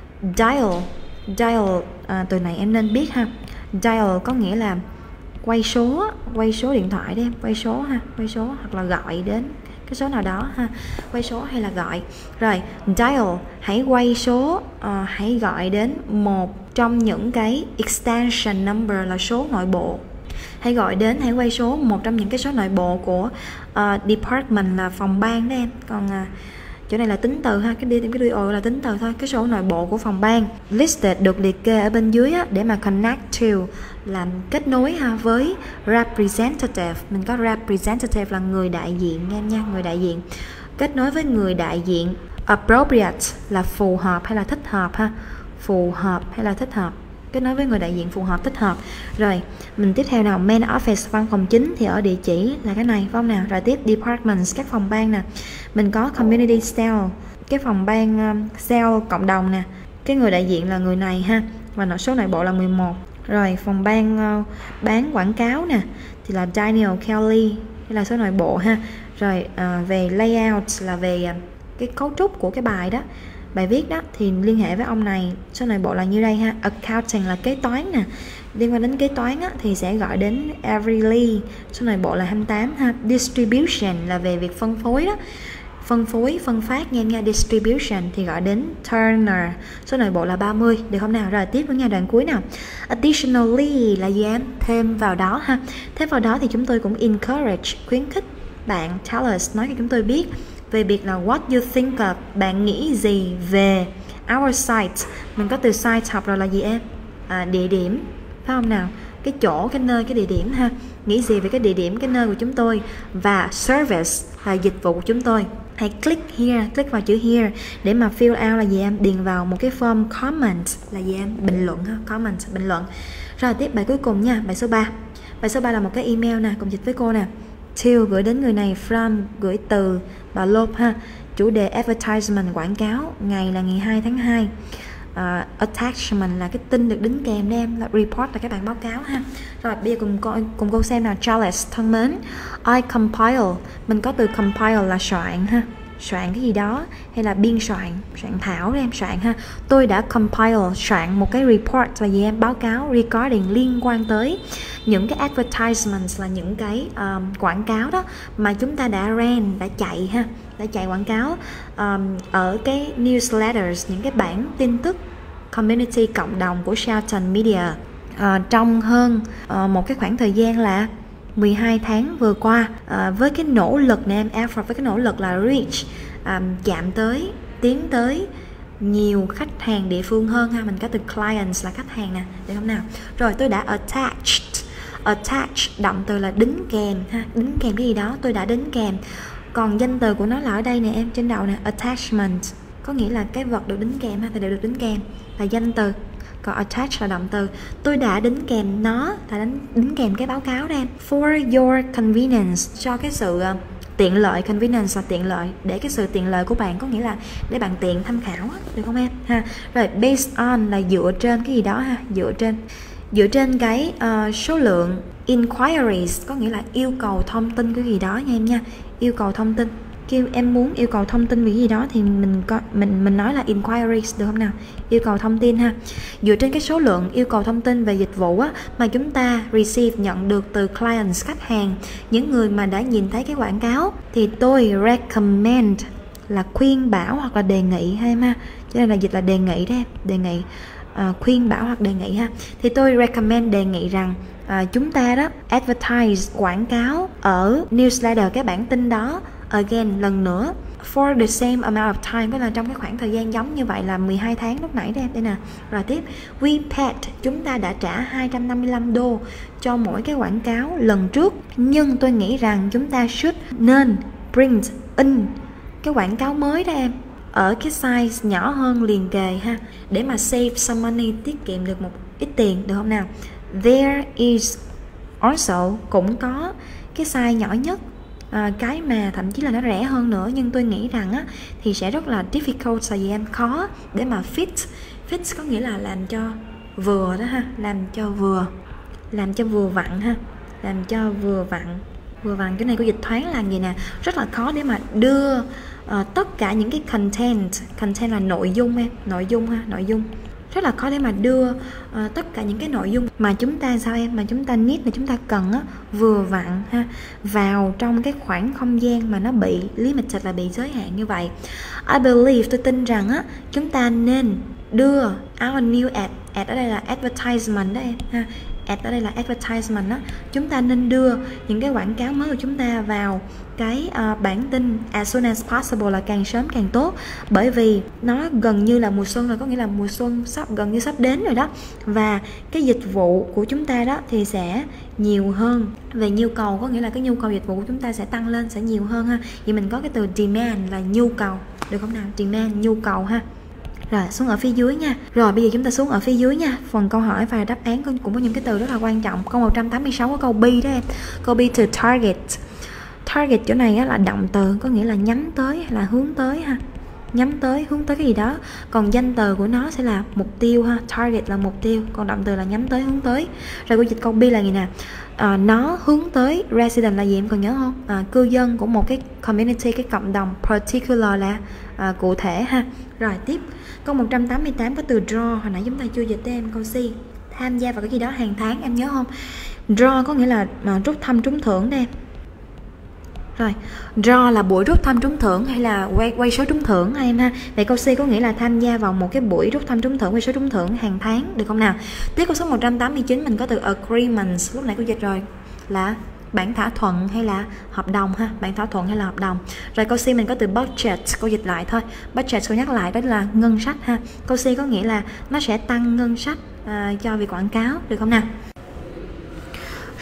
Dial từ này em nên biết ha. Dial có nghĩa là quay số điện thoại đấy em, quay số ha, quay số hoặc là gọi đến cái số nào đó ha, quay số hay là gọi. Rồi dial, hãy quay số, hãy gọi đến một trong những cái extension number là số nội bộ. Hãy gọi đến, hãy quay số một trong những cái số nội bộ của department là phòng ban đó em. Còn chỗ này là tính từ ha, cái đuôi O là tính từ thôi, cái số nội bộ của phòng ban. Listed được liệt kê ở bên dưới á, để mà connect to làm kết nối ha với representative. Mình có representative là người đại diện nghe em nha, người đại diện. Kết nối với người đại diện. Appropriate là phù hợp hay là thích hợp ha, phù hợp hay là thích hợp. Kết nối với người đại diện phù hợp, thích hợp. Rồi mình tiếp theo nào, main office văn phòng chính thì ở địa chỉ là cái này phải không nào? Rồi tiếp departments, các phòng ban nè. Mình có community cell, cái phòng ban cell cộng đồng nè, cái người đại diện là người này ha, và số nội bộ là 11. Rồi phòng ban bán quảng cáo nè thì là Daniel Kelly, đây là số nội bộ ha. Rồi về layout là về cái cấu trúc của cái bài đó, bài viết đó, thì liên hệ với ông này, số nội bộ là như đây ha. Accounting là kế toán nè, liên quan đến kế toán á, thì sẽ gọi đến Everly, số nội bộ là 28 ha. Distribution là về việc phân phối đó, phân phối, phân phát nha. Distribution thì gọi đến Turner, số nội bộ là 30, được không nào? Rồi tiếp với nha, đoạn cuối nào. Additionally là gì em? Thêm vào đó ha. Thêm vào đó thì chúng tôi cũng encourage, khuyến khích bạn tell us, nói cho chúng tôi biết về việc là what you think of, bạn nghĩ gì về our site. Mình có từ site học rồi là gì em? Địa điểm, phải không nào? cái chỗ, cái nơi, cái địa điểm ha. Nghĩ gì về cái địa điểm, cái nơi của chúng tôi. Và service là dịch vụ của chúng tôi. Hãy click here, click vào chữ here để mà fill out là gì em? Điền vào một cái form comment là gì em? Bình luận ha, comment, bình luận. Rồi tiếp bài cuối cùng nha, bài số 3. Bài số 3 là một cái email nè, cùng dịch với cô nè. To gửi đến người này, from gửi từ, bà lộp ha. Chủ đề advertisement, quảng cáo, ngày là ngày 2 tháng 2. Attachment là cái tin được đính kèm đó em, là report là các bạn báo cáo ha. Rồi bây giờ cùng cô xem nào. Charles thân mến, I compile, mình có từ compile là soạn ha, soạn cái gì đó, hay là biên soạn, soạn thảo đó em, soạn ha. Tôi đã compile, soạn một cái report là gì em, báo cáo regarding, liên quan tới những cái advertisements là những cái quảng cáo đó mà chúng ta đã ran, đã chạy ha, đã chạy quảng cáo ở cái newsletters, những cái bản tin tức community, cộng đồng của Shelton Media trong hơn một cái khoảng thời gian là 12 tháng vừa qua, với cái nỗ lực nè em, effort, với cái nỗ lực là reach, chạm tới, tiến tới nhiều khách hàng địa phương hơn ha. Mình có từ clients là khách hàng nè, được không nào? Rồi tôi đã attach, động từ là đính kèm ha, đính kèm cái gì đó, tôi đã đính kèm. Còn danh từ của nó là ở đây nè em, trên đầu nè, attachment, có nghĩa là cái vật được đính kèm ha, tài liệu được đính kèm là danh từ. Còn attach là động từ. Tôi đã đính kèm nó, là đính kèm cái báo cáo đó em. For your convenience, cho cái sự tiện lợi, convenience là tiện lợi, để cái sự tiện lợi của bạn, có nghĩa là để bạn tiện tham khảo á, được không em ha. Rồi based on là dựa trên cái gì đó ha, dựa trên cái số lượng inquiries, có nghĩa là yêu cầu thông tin cái gì đó nha em nha, yêu cầu thông tin. Kêu em muốn yêu cầu thông tin về gì đó thì mình nói là inquiries, được không nào? Yêu cầu thông tin ha. Dựa trên cái số lượng yêu cầu thông tin về dịch vụ á, mà chúng ta receive, nhận được từ clients, khách hàng, những người mà đã nhìn thấy cái quảng cáo, thì tôi recommend là khuyên bảo hoặc là đề nghị ha em ha. Cho nên là dịch là đề nghị đó em, đề nghị, khuyên bảo hoặc đề nghị ha. Thì tôi recommend, đề nghị rằng chúng ta đó advertise, quảng cáo ở newsletter, cái bản tin đó, again, lần nữa, for the same amount of time, tức là trong cái khoảng thời gian giống như vậy là 12 tháng lúc nãy đây nè. Rồi tiếp, we paid, chúng ta đã trả $255 cho mỗi cái quảng cáo lần trước, nhưng tôi nghĩ rằng chúng ta nên print, in cái quảng cáo mới đó em, ở cái size nhỏ hơn liền kề ha, để mà save some money, tiết kiệm được một ít tiền, được không nào? There is also, cũng có cái size nhỏ nhất, cái mà thậm chí là nó rẻ hơn nữa, nhưng tôi nghĩ rằng á, thì sẽ rất là difficult, là gì em, khó để mà fit có nghĩa là làm cho vừa đó ha, làm cho vừa vặn ha, làm cho vừa vặn. Cái này của dịch thoáng là gì nè, rất là khó để mà đưa tất cả những cái content là nội dung em, nội dung ha, nội dung rất là khó để mà đưa tất cả những cái nội dung mà chúng ta mà chúng ta need, là chúng ta cần á, vừa vặn ha, vào trong cái khoảng không gian mà nó bị limited, là bị giới hạn như vậy. I believe, tôi tin rằng á, chúng ta nên đưa our new ad ở đây là advertisement đó em ha, ad ở đây là advertisement đó, chúng ta nên đưa những cái quảng cáo mới của chúng ta vào cái bản tin as soon as possible, là càng sớm càng tốt, bởi vì nó gần như là mùa xuân rồi, có nghĩa là mùa xuân gần như sắp đến rồi đó, và cái dịch vụ của chúng ta đó thì sẽ nhiều hơn về nhu cầu, có nghĩa là cái nhu cầu dịch vụ của chúng ta sẽ tăng lên, sẽ nhiều hơn ha. Vậy mình có cái từ demand là nhu cầu, được không nào? Demand, nhu cầu ha. Rồi xuống ở phía dưới nha. Rồi bây giờ chúng ta xuống ở phía dưới nha. Phần câu hỏi và đáp án cũng có những cái từ rất là quan trọng. Câu 186 có câu be đó em. Câu be to target. Target chỗ này á, là động từ, có nghĩa là nhắm tới hay là hướng tới ha. Nhắm tới, hướng tới cái gì đó. Còn danh từ của nó sẽ là mục tiêu ha. Target là mục tiêu, còn động từ là nhắm tới, hướng tới. Rồi câu dịch câu be là gì nè? Nó hướng tới resident là gì em còn nhớ không? Cư dân của một cái community, cái cộng đồng. Particular là cụ thể ha. Rồi tiếp, câu 188 có từ draw, hồi nãy chúng ta chưa dịch tới em. Câu C, tham gia vào cái gì đó hàng tháng, em nhớ không? Draw có nghĩa là rút thăm trúng thưởng đây em. Rồi, draw là buổi rút thăm trúng thưởng hay là quay số trúng thưởng em ha. Vậy câu C có nghĩa là tham gia vào một cái buổi rút thăm trúng thưởng, quay số trúng thưởng hàng tháng, được không nào? Tiếp câu số 189 mình có từ agreements, lúc nãy cô dịch rồi, là bản thỏa thuận hay là hợp đồng ha, bản thỏa thuận hay là hợp đồng. Rồi câu C mình có từ budget, cô dịch lại thôi. Budget cô nhắc lại đó là ngân sách ha. Câu C có nghĩa là nó sẽ tăng ngân sách cho việc quảng cáo, được không nào?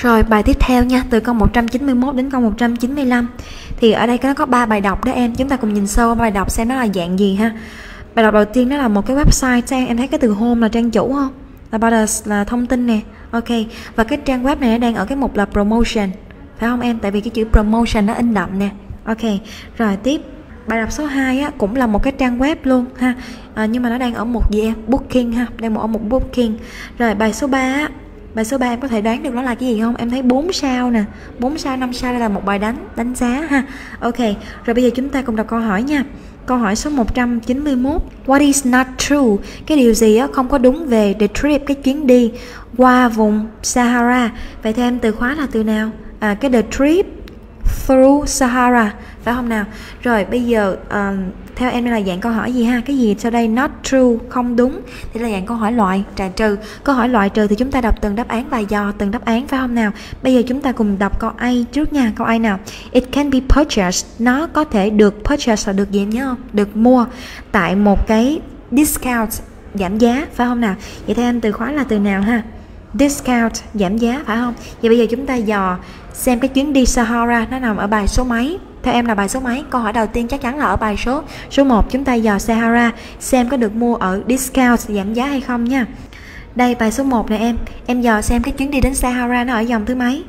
Rồi bài tiếp theo nha, từ câu 191 đến câu 195. Thì ở đây nó có 3 bài đọc đó em. Chúng ta cùng nhìn sâu bài đọc xem nó là dạng gì ha. Bài đọc đầu tiên đó là một cái website trang, em thấy cái từ home là trang chủ không? About us là thông tin nè. Ok. Và cái trang web này nó đang ở cái mục là promotion, phải không em? Tại vì cái chữ promotion nó in đậm nè. Ok. Rồi tiếp. Bài đọc số 2 á, cũng là một cái trang web luôn ha. Nhưng mà nó đang ở một gì em? Booking ha, đang ở một booking. Rồi bài số 3 á. Bài số 3 em có thể đoán được nó là cái gì không? Em thấy 4 sao nè, 4 sao, 5 sao, đây là một bài đánh giá ha. Ok, rồi bây giờ chúng ta cùng đọc câu hỏi nha. Câu hỏi số 191. What is not true? Cái điều gì á không có đúng về the trip, cái chuyến đi qua vùng Sahara? Vậy theo em từ khóa là từ nào? Cái the trip through Sahara, phải không nào? Rồi bây giờ theo em đây là dạng câu hỏi gì ha? Cái gì sau đây not true, không đúng, thì là dạng câu hỏi loại trừ trừ. Câu hỏi loại trừ thì chúng ta đọc từng đáp án và dò từng đáp án, phải không nào? Bây giờ chúng ta cùng đọc câu A trước nha. Câu A nào? It can be purchased, nó có thể được purchase là được gì em nhớ không? Được mua tại một cái discount, giảm giá, phải không nào? Vậy theo em từ khóa là từ nào ha? Discount, giảm giá, phải không? Vậy bây giờ chúng ta dò xem cái chuyến đi Sahara nó nằm ở bài số mấy. Theo em là bài số mấy? Câu hỏi đầu tiên chắc chắn là ở bài số 1. Chúng ta dò Sahara xem có được mua ở discount, giảm giá hay không nha. Đây bài số 1 nè em dò xem cái chuyến đi đến Sahara nó ở dòng thứ mấy.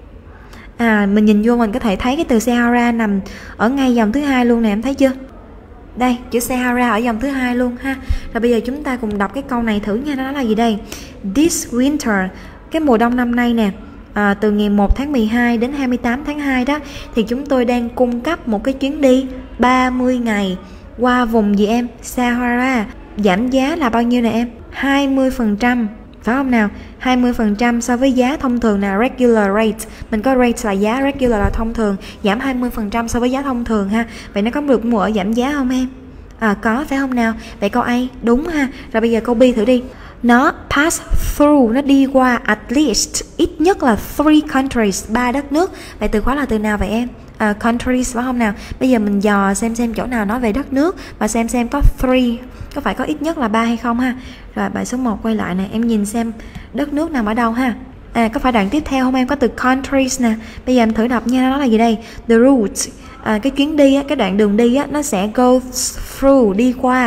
Mình nhìn vô mình có thể thấy cái từ Sahara nằm ở ngay dòng thứ 2 luôn nè, em thấy chưa? Đây, chữ Sahara ở dòng thứ 2 luôn ha. Rồi bây giờ chúng ta cùng đọc cái câu này thử nha, nó là gì đây? This winter, cái mùa đông năm nay nè, từ ngày 1 tháng 12 đến 28 tháng 2 đó, thì chúng tôi đang cung cấp một cái chuyến đi 30 ngày qua vùng gì em? Sahara. Giảm giá là bao nhiêu nè em? 20%, phải không nào? 20% so với giá thông thường là regular rate. Mình có rate là giá, regular là thông thường. Giảm 20% so với giá thông thường ha. Vậy nó có được mua ở giảm giá không em? Có, phải không nào? Vậy câu A đúng ha. Rồi bây giờ câu B thử đi. Nó pass through, nó đi qua at least, ít nhất là 3 countries, 3 đất nước. Vậy từ khóa là từ nào vậy em? Countries, phải không nào? Bây giờ mình dò xem chỗ nào nói về đất nước và xem có 3, có phải có ít nhất là 3 hay không ha. Rồi bài số 1 quay lại nè, em nhìn xem đất nước nằm ở đâu ha. Có phải đoạn tiếp theo không em? Có từ countries nè. Bây giờ em thử đọc nha, nó là gì đây? The route, cái chuyến đi á, cái đoạn đường đi á, nó sẽ go through, đi qua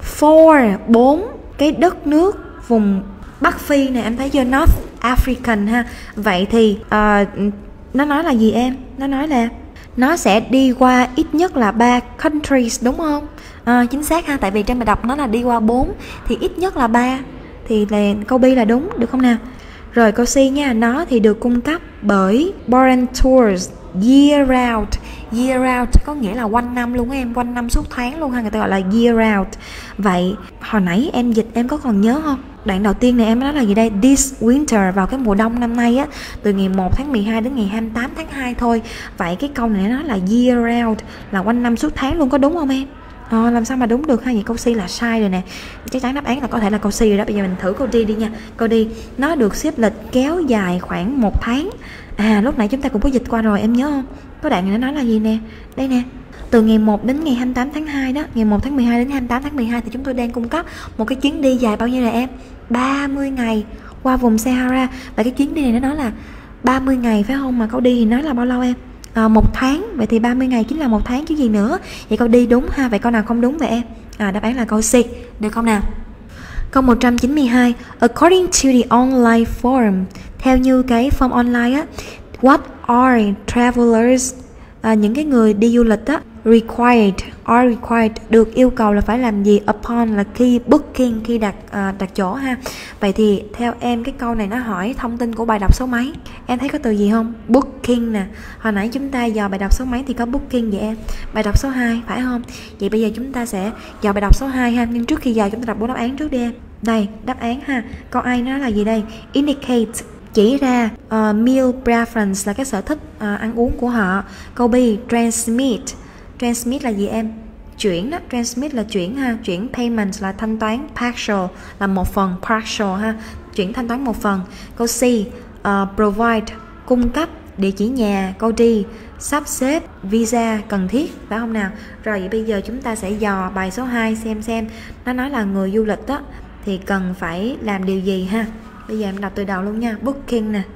4 cái đất nước vùng Bắc Phi này, em thấy chưa? North African ha. Vậy thì nó nói là gì em? Nó nói là nó sẽ đi qua ít nhất là 3 countries, đúng không? Chính xác ha, tại vì trên bài đọc nó là đi qua 4 thì ít nhất là 3, thì là câu B là đúng, được không nào? Rồi câu C nha, nó thì được cung cấp bởi Boren Tours year round. Year round có nghĩa là quanh năm luôn em, quanh năm suốt tháng luôn ha, người ta gọi là year round. Vậy hồi nãy em dịch em có còn nhớ không? Đoạn đầu tiên này em nói là gì đây? This winter, vào cái mùa đông năm nay á, từ ngày 1 tháng 12 đến ngày 28 tháng 2 thôi. Vậy cái câu này nó là year round, là quanh năm suốt tháng luôn, có đúng không em? Làm sao mà đúng được ha? Vậy câu C là sai rồi nè. Chắc chắn đáp án là có thể là câu C rồi đó. Bây giờ mình thử câu D đi nha. Câu D, nó được xếp lịch kéo dài khoảng 1 tháng. Lúc nãy chúng ta cũng có dịch qua rồi, em nhớ không? Có đoạn này nó nói là gì nè? Đây nè, từ ngày 1 đến ngày 28 tháng 2 đó, ngày 1 tháng 12 đến 28 tháng 12 thì chúng tôi đang cung cấp một cái chuyến đi dài bao nhiêu nè em? 30 ngày qua vùng Sahara. Và cái chuyến đi này nó nói là 30 ngày, phải không? Mà câu đi thì nói là bao lâu em? 1 tháng. Vậy thì 30 ngày chính là 1 tháng chứ gì nữa. Vậy câu đi đúng ha. Vậy câu nào không đúng vậy em? Đáp án là câu C, được không nào? Câu 192. According to the online form, theo như cái form online á, what are travelers, những cái người đi du lịch á, required được yêu cầu là phải làm gì? Upon là khi booking, khi đặt chỗ ha. Vậy thì theo em cái câu này nó hỏi thông tin của bài đọc số mấy? Em thấy có từ gì không? Booking nè. Hồi nãy chúng ta dò bài đọc số mấy thì có booking vậy em? Bài đọc số 2 phải không? Vậy bây giờ chúng ta sẽ dò bài đọc số 2 ha. Nhưng trước khi dò chúng ta đọc 4 đáp án trước đi em. Đây, đáp án ha. Câu A nó là gì đây? Indicate, chỉ ra. Meal preference là cái sở thích ăn uống của họ. Câu B, transmit là gì em? Chuyển đó, transmit là chuyển ha. Chuyển. Payment là thanh toán. Partial là một phần, partial ha, chuyển thanh toán một phần. Câu C, provide, cung cấp địa chỉ nhà. Câu D, sắp xếp visa cần thiết, phải không nào? Rồi vậy bây giờ chúng ta sẽ dò bài số 2 xem nó nói là người du lịch đó thì cần phải làm điều gì ha. Bây giờ em đọc từ đầu luôn nha. Booking nè,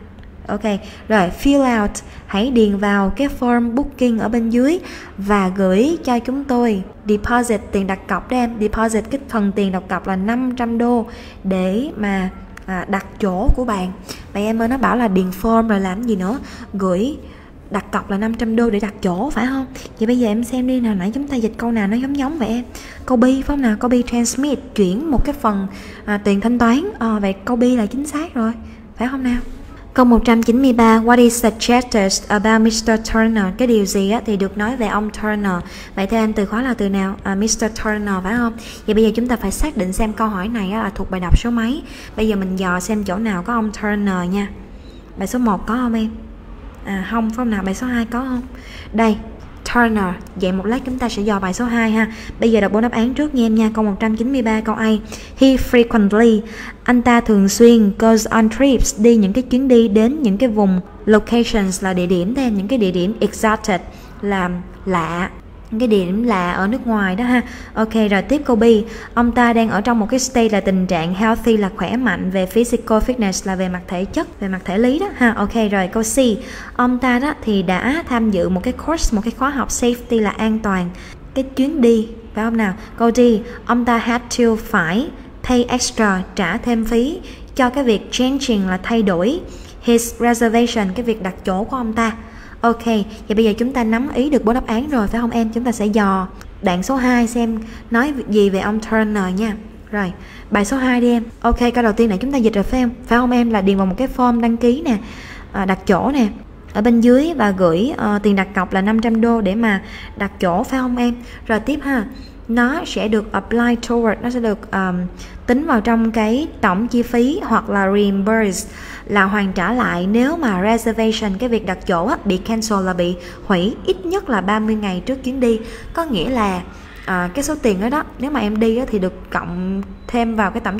Ok, rồi fill out, hãy điền vào cái form booking ở bên dưới và gửi cho chúng tôi deposit, tiền đặt cọc đó em. Deposit, cái phần tiền đặt cọc là 500 đô để mà đặt chỗ của bạn. Bạn em ơi, nó bảo là điền form rồi làm gì nữa, gửi đặt cọc là 500 đô để đặt chỗ, phải không? Vậy bây giờ em xem đi, nào nãy chúng ta dịch câu nào nó giống vậy em? Câu B phải không nào? Câu B transmit, chuyển một cái phần tiền thanh toán. Vậy câu B là chính xác rồi, phải không nào? Câu 193, what is suggested about Mr. Turner? Cái điều gì á thì được nói về ông Turner? Vậy theo em từ khóa là từ nào? Mr. Turner phải không? Vậy bây giờ chúng ta phải xác định xem câu hỏi này á, là thuộc bài đọc số mấy. Bây giờ mình dò xem chỗ nào có ông Turner nha. Bài số 1 có không em? Không, phải không nào? Bài số 2 có không? Đây, Turner. Vậy một lát chúng ta sẽ dò bài số 2 ha. Bây giờ đọc bốn đáp án trước nha em nha. Câu 193, câu A. He frequently, anh ta thường xuyên, goes on trips, đi những cái chuyến đi đến những cái vùng, locations là địa điểm thêm, những cái địa điểm, exotic là lạ, những cái địa điểm lạ ở nước ngoài đó ha. Ok, rồi tiếp câu B. Ông ta đang ở trong một cái state là tình trạng healthy là khỏe mạnh, về physical fitness là về mặt thể chất, về mặt thể lý đó ha. Ok, rồi câu C. Ông ta đó thì đã tham dự một cái course, một cái khóa học safety là an toàn, cái chuyến đi, phải không nào? Câu D. Ông ta had to, phải pay extra, trả thêm phí cho cái việc changing là thay đổi his reservation, cái việc đặt chỗ của ông ta. Ok, vậy bây giờ chúng ta nắm ý được bốn đáp án rồi phải không em? Chúng ta sẽ dò đoạn số 2 xem nói gì về ông Turner nha. Rồi, bài số 2 đi em. Ok, câu đầu tiên này chúng ta dịch rồi phải không? Phải không em? Là điền vào một cái form đăng ký nè, đặt chỗ nè, ở bên dưới và gửi tiền đặt cọc là 500 đô để mà đặt chỗ, phải không em? Rồi tiếp ha, nó sẽ được apply toward, nó sẽ được tính vào trong cái tổng chi phí, hoặc là reimburse là hoàn trả lại nếu mà reservation, cái việc đặt chỗ á, bị cancel là bị hủy ít nhất là 30 ngày trước chuyến đi. Có nghĩa là cái số tiền đó nếu mà em đi á, thì được cộng thêm vào cái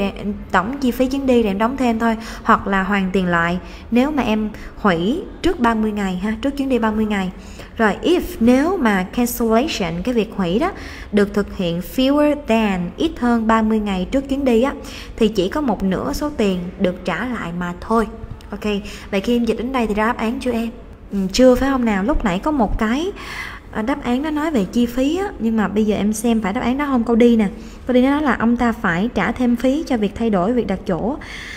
tổng chi phí chuyến đi để em đóng thêm thôi, hoặc là hoàn tiền lại nếu mà em hủy trước 30 ngày ha, trước chuyến đi 30 ngày. Rồi if, nếu mà cancellation, cái việc hủy đó được thực hiện fewer than, ít hơn 30 ngày trước chuyến đi á, thì chỉ có một nửa số tiền được trả lại mà thôi. Ok, vậy khi em dịch đến đây thì ra đáp án chưa em? Chưa phải không nào? Lúc nãy có một cái đáp án nó nói về chi phí á, nhưng mà bây giờ em xem phải đáp án đó không? Câu đi nè, câu đi nó nói là ông ta phải trả thêm phí cho việc thay đổi, việc đặt chỗ.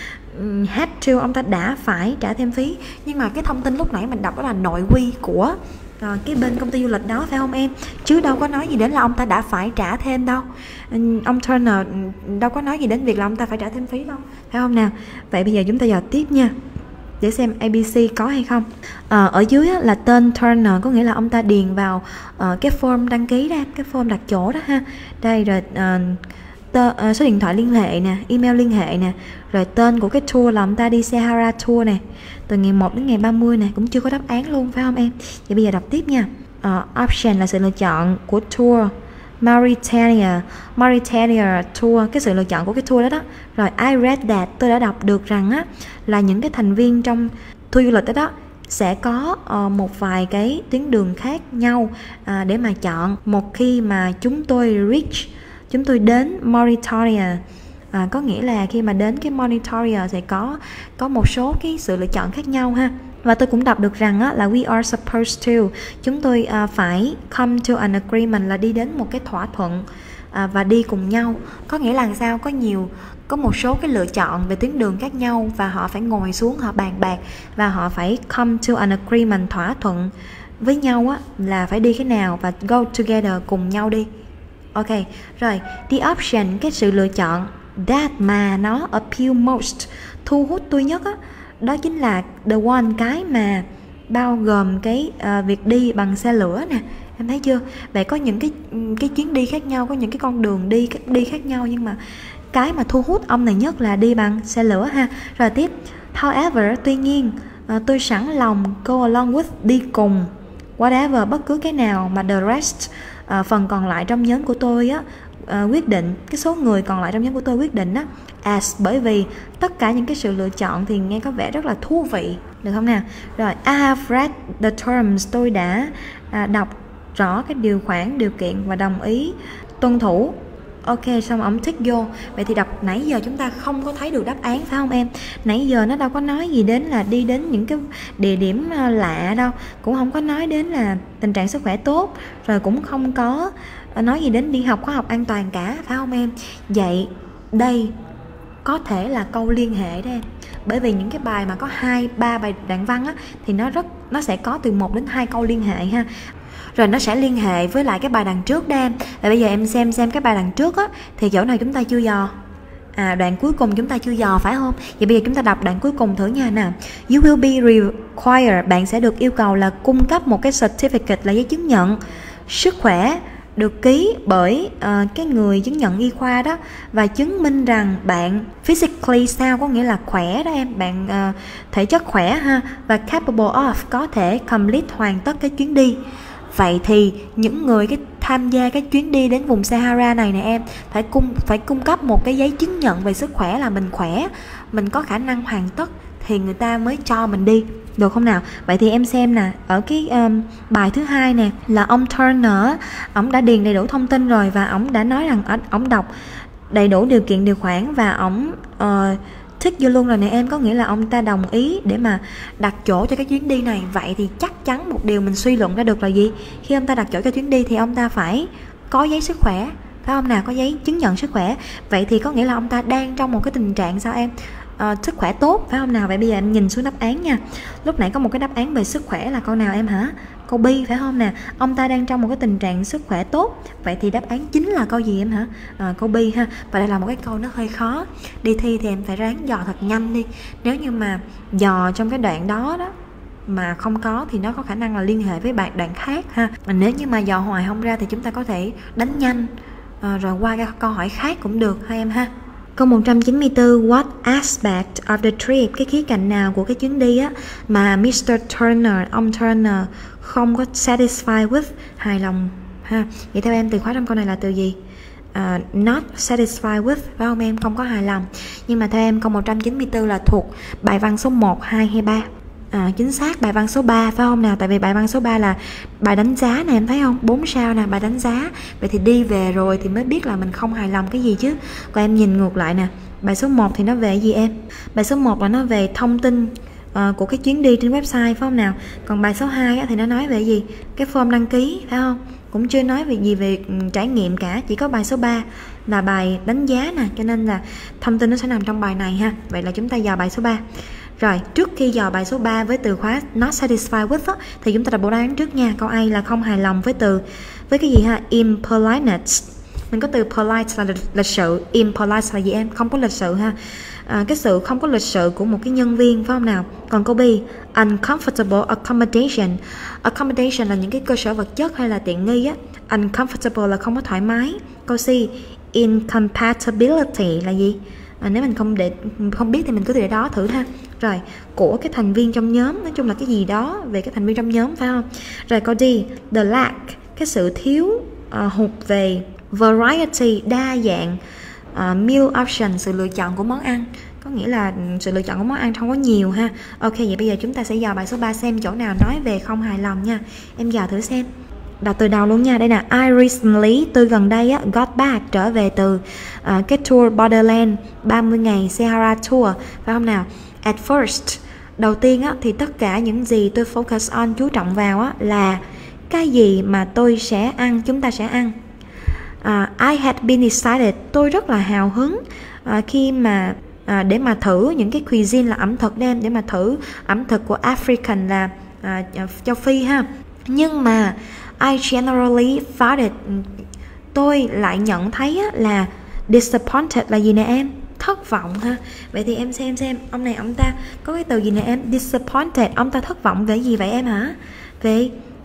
Had to, ông ta đã phải trả thêm phí, nhưng mà cái thông tin lúc nãy mình đọc đó là nội quy của cái bên công ty du lịch đó, phải không em? Chứ đâu có nói gì đến là ông ta đã phải trả thêm đâu. Ông Turner đâu có nói gì đến việc là ông ta phải trả thêm phí đâu, phải không nào? Vậy bây giờ chúng ta dò tiếp nha, để xem ABC có hay không. Ở dưới là tên Turner, có nghĩa là ông ta điền vào cái form đăng ký đó, cái form đặt chỗ đó ha. Đây rồi số điện thoại liên hệ nè, email liên hệ nè, rồi tên của cái tour là ông ta đi Sahara Tour nè, từ ngày 1 đến ngày 30 nè, cũng chưa có đáp án luôn, phải không em? Vậy bây giờ đọc tiếp nha. Option là sự lựa chọn của tour Mauritania tour, cái sự lựa chọn của cái tour đó đó. Rồi I read that, tôi đã đọc được rằng á là những cái thành viên trong tour du lịch đó sẽ có một vài cái tuyến đường khác nhau để mà chọn một khi mà chúng tôi đến Mauritania. Có nghĩa là khi mà đến cái Mauritania sẽ có một số cái sự lựa chọn khác nhau ha. Và tôi cũng đọc được rằng á, là we are supposed to, chúng tôi phải come to an agreement là đi đến một cái thỏa thuận và đi cùng nhau. Có nghĩa là sao? Có một số cái lựa chọn về tuyến đường khác nhau và họ phải ngồi xuống, họ bàn bạc và họ phải come to an agreement, thỏa thuận với nhau á, là phải đi cái nào và go together, cùng nhau đi. Ok, rồi the option, cái sự lựa chọn that mà nó appeal most, thu hút tôi nhất á, đó chính là the one, cái mà bao gồm cái việc đi bằng xe lửa nè, em thấy chưa? Vậy có những cái chuyến đi khác nhau, có những cái con đường đi khác nhau, nhưng mà cái mà thu hút ông này nhất là đi bằng xe lửa ha. Rồi tiếp, however, tuy nhiên, tôi sẵn lòng go along with, đi cùng, whatever, bất cứ cái nào mà the rest, phần còn lại trong nhóm của tôi á, quyết định, cái số người còn lại trong nhóm của tôi quyết định á, as, bởi vì tất cả những cái sự lựa chọn thì nghe có vẻ rất là thú vị, được không nào? Rồi I have read the terms, tôi đã đọc rõ cái điều khoản, điều kiện và đồng ý tuân thủ Ok, xong ổng tick vô. Vậy thì đọc nãy giờ chúng ta không có thấy được đáp án phải không em? Nãy giờ nó đâu có nói gì đến là đi đến những cái địa điểm lạ đâu, cũng không có nói đến là tình trạng sức khỏe tốt, rồi cũng không có nói gì đến đi học khóa học an toàn cả, phải không em? Vậy đây có thể là câu liên hệ đó em. Bởi vì những cái bài mà có 2-3 bài đoạn văn á, thì nó sẽ có từ 1 đến 2 câu liên hệ ha. Rồi nó sẽ liên hệ với lại cái bài đằng trước đó em. Và bây giờ em xem cái bài đằng trước á, thì chỗ này chúng ta chưa dò. Đoạn cuối cùng chúng ta chưa dò phải không? Vậy bây giờ chúng ta đọc đoạn cuối cùng thử nha nào. You will be required, bạn sẽ được yêu cầu là cung cấp một cái certificate là giấy chứng nhận sức khỏe được ký bởi cái người chứng nhận y khoa đó, và chứng minh rằng bạn physically sao, có nghĩa là khỏe đó em, bạn thể chất khỏe ha, và capable of, có thể complete, hoàn tất cái chuyến đi. Vậy thì những người tham gia cái chuyến đi đến vùng Sahara này nè em, phải cung cấp một cái giấy chứng nhận về sức khỏe là mình khỏe, mình có khả năng hoàn tất thì người ta mới cho mình đi, được không nào? Vậy thì em xem nè, ở cái bài thứ 2 nè, là ông Turner, ổng đã điền đầy đủ thông tin rồi, và ổng đã nói rằng ổng đọc đầy đủ điều kiện điều khoản, và ổng thích vô luôn rồi nè em, có nghĩa là ông ta đồng ý để mà đặt chỗ cho cái chuyến đi này. Vậy thì chắc chắn một điều mình suy luận ra được là gì? Khi ông ta đặt chỗ cho chuyến đi thì ông ta phải có giấy sức khỏe, phải không nào? Có giấy chứng nhận sức khỏe. Vậy thì có nghĩa là ông ta đang trong một cái tình trạng sao em? Sức khỏe tốt, phải không nào? Vậy bây giờ em nhìn xuống đáp án nha. Lúc nãy có một cái đáp án về sức khỏe là câu nào em hả? Câu B phải không nè? Ông ta đang trong một cái tình trạng sức khỏe tốt. Vậy thì đáp án chính là câu gì em hả? Câu B ha. Và đây là một cái câu nó hơi khó. Đi thi thì em phải ráng dò thật nhanh đi. Nếu như mà dò trong cái đoạn đó mà không có thì nó có khả năng là liên hệ với đoạn khác ha. Mà nếu như mà dò hoài không ra thì chúng ta có thể đánh nhanh rồi qua cái câu hỏi khác cũng được ha em ha. Câu 194, what aspect of the trip, cái khía cạnh nào của cái chuyến đi á mà Mr. Turner, ông Turner không có satisfied with, hài lòng ha. Vậy theo em từ khóa trong câu này là từ gì? Not satisfied with, phải không em? Không có hài lòng. Nhưng mà theo em câu 194 là thuộc bài văn số 1, 2 hay 3? Chính xác, bài văn số 3 phải không nào? Tại vì bài văn số 3 là bài đánh giá nè, em thấy không? 4 sao nè, bài đánh giá. Vậy thì đi về rồi thì mới biết là mình không hài lòng cái gì chứ. Còn em nhìn ngược lại nè, bài số 1 thì nó về gì em? Bài số 1 là nó về thông tin của cái chuyến đi trên website, phải không nào? Còn bài số 2 thì nó nói về gì? Cái form đăng ký, phải không? Cũng chưa nói về gì về trải nghiệm cả. Chỉ có bài số 3 là bài đánh giá nè, cho nên là thông tin nó sẽ nằm trong bài này ha. Vậy là chúng ta dò bài số 3. Rồi, trước khi dò bài số 3 với từ khóa not satisfied with đó, thì chúng ta đọc bộ đáp án trước nha. Câu A là không hài lòng với cái gì ha? Impoliteness. Mình có từ polite là lịch sự, impolite là gì em? Không có lịch sự ha. Cái sự không có lịch sự của một cái nhân viên, phải không nào? Còn câu B, uncomfortable accommodation. Accommodation là những cái cơ sở vật chất hay là tiện nghi á. Uncomfortable là không có thoải mái. Câu C, incompatibility là gì? Nếu mình không biết thì mình cứ để đó thử ha. Rồi, của cái thành viên trong nhóm, nói chung là cái gì đó về cái thành viên trong nhóm, phải không? Rồi câu D, the lack, cái sự thiếu hụt về variety, đa dạng, meal option, sự lựa chọn của món ăn. Có nghĩa là sự lựa chọn của món ăn không có nhiều ha. Ok, vậy bây giờ chúng ta sẽ dò bài số 3 xem chỗ nào nói về không hài lòng nha. Em dò thử xem. Đọc từ đầu luôn nha. Đây nè, I recently, tôi gần đây á, got back, trở về từ cái tour Borderland 30 ngày Sahara Tour, phải không nào? At first, đầu tiên á, thì tất cả những gì tôi focus on, chú trọng vào á, là cái gì mà tôi sẽ ăn, chúng ta sẽ ăn. I had been excited, tôi rất là hào hứng khi mà để mà thử những cái cuisine là ẩm thực đem, để mà thử ẩm thực của African là châu Phi ha. Nhưng mà I generally found it, tôi lại nhận thấy là disappointed là gì nè em? Thất vọng ha. Vậy thì em xem ông này ông ta có cái từ gì nè em? Disappointed, ông ta thất vọng về gì vậy em hả? Về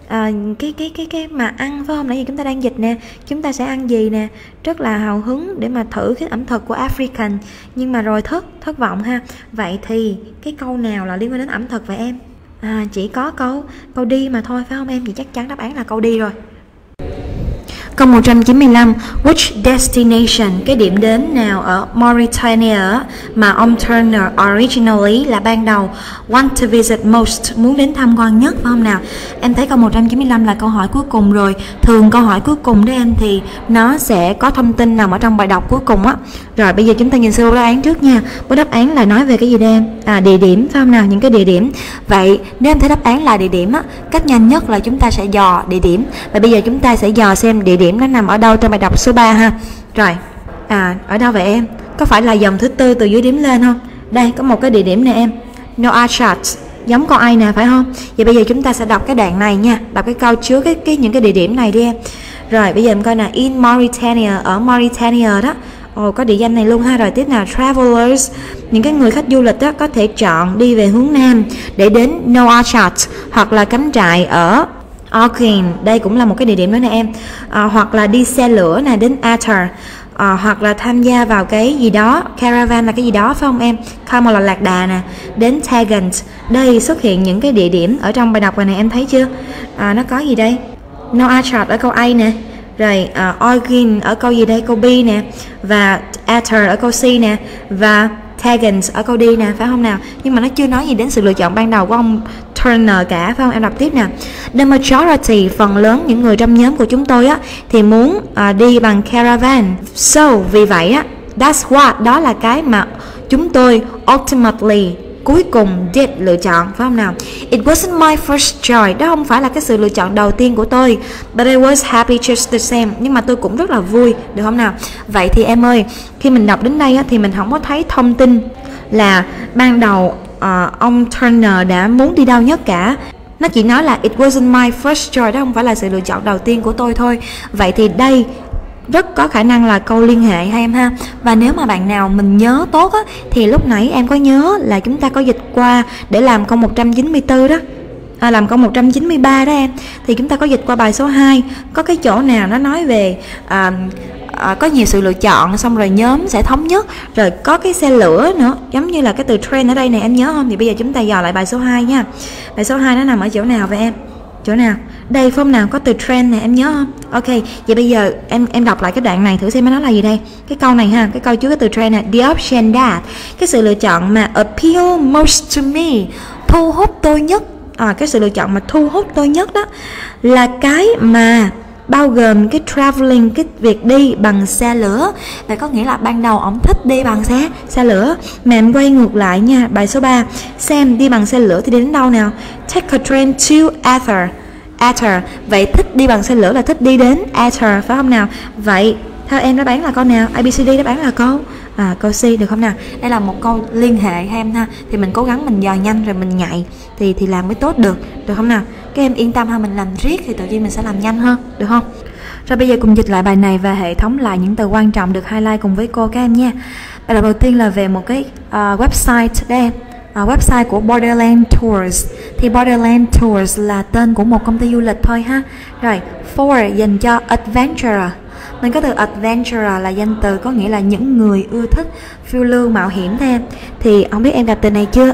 cái mà ăn, phải không? Nãy giờ chúng ta đang dịch nè, chúng ta sẽ ăn gì nè? Rất là hào hứng để mà thử cái ẩm thực của African, nhưng mà rồi thất vọng ha. Vậy thì cái câu nào là liên quan đến ẩm thực vậy em? Chỉ có câu D mà thôi, phải không em? Thì chắc chắn đáp án là câu D rồi. Câu 195, which destination, cái điểm đến nào ở Mauritania mà ông Turner originally là ban đầu want to visit most, muốn đến tham quan nhất, phải không nào? Em thấy câu 195 là câu hỏi cuối cùng rồi. Thường câu hỏi cuối cùng đó em thì nó sẽ có thông tin nằm ở trong bài đọc cuối cùng á. Rồi bây giờ chúng ta nhìn sơ bộ đáp án trước nha. Bộ đáp án là nói về cái gì đây em? Địa điểm, phải không nào? Những cái địa điểm. Vậy nếu em thấy đáp án là địa điểm á, cách nhanh nhất là chúng ta sẽ dò địa điểm. Và bây giờ chúng ta sẽ dò xem địa điểm nó nằm ở đâu trong bài đọc số 3 ha. Rồi, ở đâu vậy em? Có phải là dòng thứ tư từ dưới điểm lên không? Đây, có một cái địa điểm nè em. No Archat, giống con ai nè, phải không? Vậy bây giờ chúng ta sẽ đọc cái đoạn này nha. Đọc cái câu chứa những cái địa điểm này đi em. Rồi, bây giờ em coi nè, in Mauritania, ở Mauritania đó. Có địa danh này luôn ha. Rồi tiếp nào, travelers, những cái người khách du lịch đó có thể chọn đi về hướng nam để đến No Archat, hoặc là cắm trại ở Orkin, đây cũng là một cái địa điểm đó nè em. Hoặc là đi xe lửa nè đến Atar, hoặc là tham gia vào cái gì đó, caravan là cái gì đó phải không em? Camel là lạc đà nè, đến Tagant. Đây xuất hiện những cái địa điểm ở trong bài đọc này em thấy chưa? Nó có gì đây? No Archat ở câu A nè, rồi Orkin ở câu gì đây? Câu B nè, và Atar ở câu C nè, và Tagant ở câu D nè, phải không nào? Nhưng mà nó chưa nói gì đến sự lựa chọn ban đầu của ông Turner cả, phải không? Em đọc tiếp nè. The majority, phần lớn những người trong nhóm của chúng tôi á thì muốn đi bằng caravan. So, vì vậy á, that's what, đó là cái mà chúng tôi ultimately, cuối cùng did, lựa chọn, phải không nào? It wasn't my first choice, đó không phải là cái sự lựa chọn đầu tiên của tôi, but I was happy just the same, nhưng mà tôi cũng rất là vui, được không nào? Vậy thì em ơi, khi mình đọc đến đây á, thì mình không có thấy thông tin là ban đầu ông Turner đã muốn đi đâu nhất cả. Nó chỉ nói là it wasn't my first choice, đó không phải là sự lựa chọn đầu tiên của tôi thôi. Vậy thì đây rất có khả năng là câu liên hệ hay em ha. Và nếu mà bạn nào mình nhớ tốt á, thì lúc nãy em có nhớ là chúng ta có dịch qua để làm câu 194 đó, làm câu 193 đó em. Thì chúng ta có dịch qua bài số 2. Có cái chỗ nào nó nói về có nhiều sự lựa chọn, xong rồi nhóm sẽ thống nhất, rồi có cái xe lửa nữa, giống như là cái từ train ở đây này, em nhớ không? Thì bây giờ chúng ta dò lại bài số 2 nha. Bài số 2 nó nằm ở chỗ nào vậy em? Chỗ nào? Đây phong nào có từ train này, em nhớ không? Ok, vậy bây giờ em đọc lại cái đoạn này thử xem nó là gì đây. Cái câu này ha, cái câu chứa cái từ train này. The option that, cái sự lựa chọn mà appeal most to me, thu hút tôi nhất. Cái sự lựa chọn mà thu hút tôi nhất đó là cái mà bao gồm cái traveling, cái việc đi bằng xe lửa. Vậy có nghĩa là ban đầu ông thích đi bằng xe lửa. Mà em quay ngược lại nha, bài số 3. Xem đi bằng xe lửa thì đi đến đâu nào? Take a train to Atar. Vậy thích đi bằng xe lửa là thích đi đến Atar, phải không nào? Vậy theo em đáp án là câu nào? ABCD đáp án là câu C, được không nào? Đây là một câu liên hệ hay em ha. Thì mình cố gắng mình dò nhanh rồi mình nhạy thì làm mới tốt được không nào? Các em yên tâm ha, mình làm riết thì tự nhiên mình sẽ làm nhanh hơn, được không? Rồi bây giờ cùng dịch lại bài này và hệ thống lại những từ quan trọng được highlight cùng với cô các em nha. Bài đọc đầu tiên là về một cái website đây em. Website của Borderland Tours. Thì Borderland Tours là tên của một công ty du lịch thôi ha. Rồi, for dành cho adventurer. Mình có từ adventurer là danh từ có nghĩa là những người ưa thích phiêu lưu mạo hiểm thêm. Thì không biết em gặp từ này chưa?